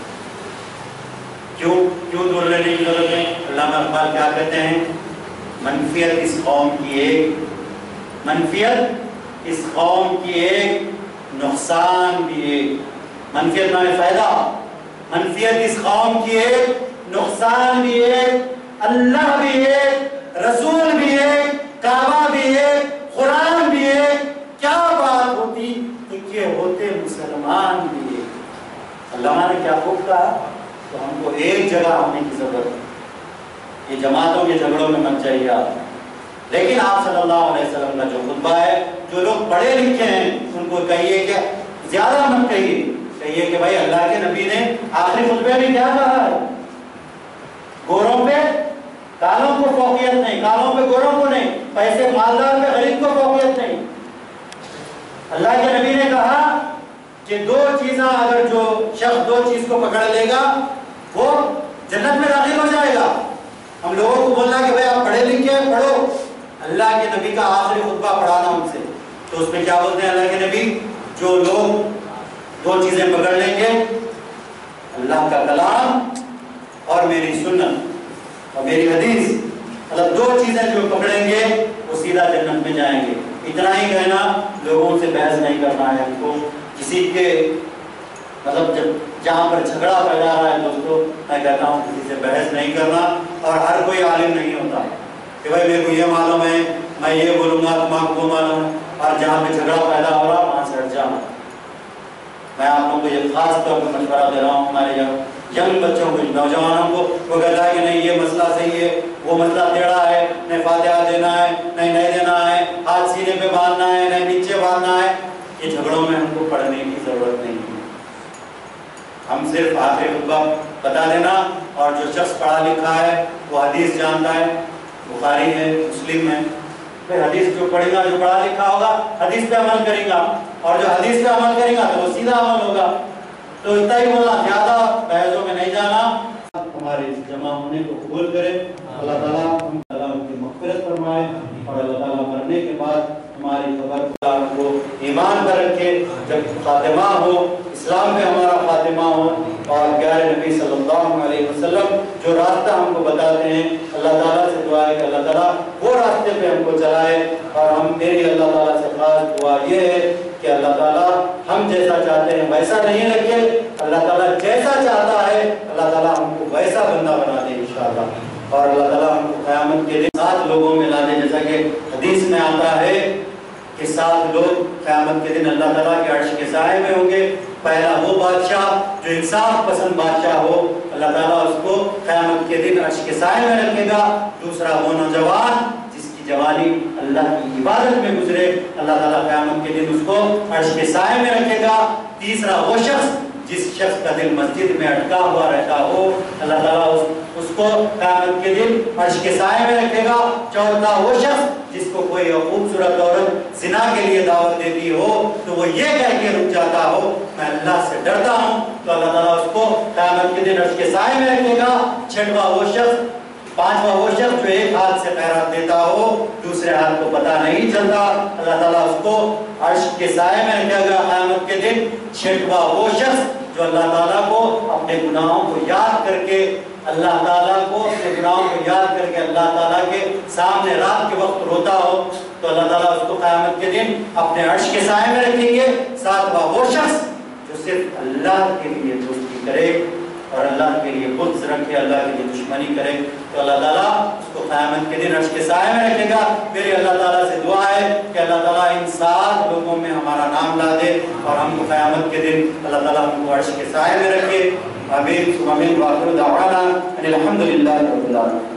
کیوں دور رہنے کی ضرورت ہے؟ علامہ اقبال کیا کہتے ہیں؟ منفیت اس قوم کی ایک, منفیت اس قوم کی ایک, نقصان بھی ایک. منفیت نام فائدہ, منفیت اس قوم کی ایک, نقصان بھی ایک, اللہ بھی ایک, رسول بھی ایک, کعبہ بھی ایک, قرآن بھی ایک. کیا بات ہوتی کہ ہوتے مسلمان بھی ایک. علامہ نے کیا خوب کہا, تو ہم کو ایک جگہ ہونے کی ضرورت ہے. یہ جماعتوں کے جھگڑوں میں مت چاہیے آپ. لیکن آپ صلی اللہ علیہ وسلم کا جو خطبہ ہے, جو لوگ پڑھے لکھے ہیں ان کو کہیے کہ زیادہ مت کہیے کہ بھائی اللہ کے نبی نے آخری خطبے میں کیا کہا ہے, گوروں پہ کالوں کو فوقیت نہیں, کالوں پہ گوروں کو نہیں, پیسے مالدار پہ غریب کو فوقیت نہیں. اللہ کے نبی نے کہا کہ 2 چیزیں اگر جو شخص 2 چیز کو پکڑ لے گا وہ جنت میں داخل ہو جائے گا. ہم لوگوں کو بولنا کہ بھائی آپ پڑھے لکھے ہیں, پڑھو. اللہ کے نبی کا آخری خطبہ پڑھانا ان سے, تو اس میں کیا بولتے ہیں اللہ کے نبی؟ جو لوگ 2 چیزیں پکڑ لیں گے, اللہ کا کلام اور میری سنت اور میری حدیث, مطلب 2 چیزیں جو پکڑیں گے وہ سیدھا جنت میں جائیں گے. اتنا ہی کہنا, لوگوں سے بحث نہیں کرنا ہے ہم کو. کسی کے مطلب جہاں پر جھگڑا پیدا رہا ہے دوستو، میں کہتا ہوں کسی سے بحث نہیں کرنا، اور ہر کوئی عالم نہیں ہوتا کہ بھائی میرے کو یہ معلوم ہے میں یہ بولوں گا تمہارا کو معلوم، اور جہاں پہ جھگڑا پیدا ہو رہا وہاں سے ہٹ جانا۔ میں آپ لوگوں کو یہ خاص طور پر مشورہ دے رہا ہوں، ہمارے ینگ بچوں کو، نوجوانوں کو، وہ کہتا ہے کہ نہیں یہ مسئلہ صحیح ہے، وہ مسئلہ ٹیڑھا ہے، نہیں فاتحہ دینا ہے، نہیں دینا ہے، ہاتھ سینے پہ باندھنا ہے، نہیں نیچے باندھنا ہے، یہ جھگڑوں میں ہم کو پڑھنے کی ضرورت نہیں ہے۔ ہم صرف آخری خطبہ بتا دینا، اور جو شخص پڑھا لکھا ہے وہ حدیث جانتا ہے، بخاری ہے، مسلم ہے، پھر حدیث جو پڑھے گا، جو پڑھا لکھا ہوگا حدیث پہ عمل کرے گا، اور جو حدیث پہ عمل کرے گا تو وہ سیدھا عمل ہوگا۔ تو اتنا ہی بولنا، زیادہ بحثوں میں نہیں جانا۔ ہمارے اس جمع ہونے کو قبول کرے اللہ تعالیٰ، ہم تعالیٰ کی مغفرت فرمائے، اور اللہ تعالیٰ مرنے کے بعد ہماری خبر کو ایمان پر رکھے، جب خاتمہ ہو اسلام پہ ہمارا خاتمہ ہو، اور پیارے نبی صلی اللہ علیہ وسلم جو راستہ ہم کو بتاتے ہیں، اللہ تعالیٰ سے دعا ہے کہ اللہ تعالیٰ وہ راستے پہ ہم کو چلائے، اور ہم میری اللہ تعالیٰ سے خاص دعا یہ ہے کہ اللہ تعالیٰ ہم جیسا چاہتے ہیں ویسا نہیں رکھے، اللہ تعالیٰ جیسا چاہتا ہے اللہ تعالیٰ ہم کو ویسا بندہ بنا دے انشاءاللہ، اور اللہ تعالیٰ ہم کو قیامت کے دن 7 لوگوں میں لا دے، جیسا کہ حدیث میں آتا ہے کہ 7 لوگ قیامت کے دن اللہ تعالیٰ کے عرش کے سائے میں ہوں گے۔ پہلا وہ بادشاہ جو انصاف پسند بادشاہ ہو، اللہ تعالیٰ اس کو قیامت کے دن عرش کے سائے میں رکھے گا۔ دوسرا وہ نوجوان جس کی جوانی اللہ کی عبادت میں گزرے، اللہ تعالیٰ قیامت کے دن اس کو عرش کے سائے میں رکھے گا۔ تیسرا وہ شخص جس شخص کا دل مسجد میں اٹکا ہوا رہتا ہو، اللہ تعالیٰ اس کو قیامت کے دن عرش کے سائے میں رکھے گا۔ چوتھا وہ شخص جس کو کوئی خوبصورت عورت زنا کے لیے دعوت دیتی ہو تو وہ یہ کہہ کے رک جاتا ہو میں اللہ سے ڈرتا ہوں، تو اللہ تعالیٰ اس کو قیامت کے دن عرش کے سائے میں رکھے گا۔ چھٹواں وہ شخص، پانچواں وہ شخص جو ایک ہاتھ سے خیرات دیتا ہو دوسرے ہاتھ کو پتہ نہیں چلتا، اللہ تعالیٰ اس کو عرش کے سائے میں رکھے گا قیامت کے دن۔ چھٹواں وہ شخص جو اللہ تعالیٰ کو اپنے گناہوں کو یاد کر کے، اللہ تعالیٰ کو اپنے گناہوں کو یاد کر کے اللہ تعالیٰ کے سامنے رات کے وقت روتا ہو، تو اللہ تعالیٰ اس کو قیامت کے دن اپنے عرش کے سائے میں رکھیں گے۔ ساتواں وہ شخص جو صرف اللہ کے لیے دوستی کرے اور اللہ کے لیے بغض رکھے، اللہ کے لیے دشمنی کرے، تو اللہ تعالیٰ اس کو قیامت کے دن عرش کے سائے میں رکھے گا۔ میری اللہ تعالیٰ سے دعا ہے کہ اللہ تعالیٰ ان 7 لوگوں میں ہمارا نام لا دے، اور ہم کو قیامت کے دن اللہ تعالیٰ ہم کو عرش کے سائے میں رکھے۔ آمین ثم آمین، وآخر دعوانا ان الحمد للہ رب العالمین۔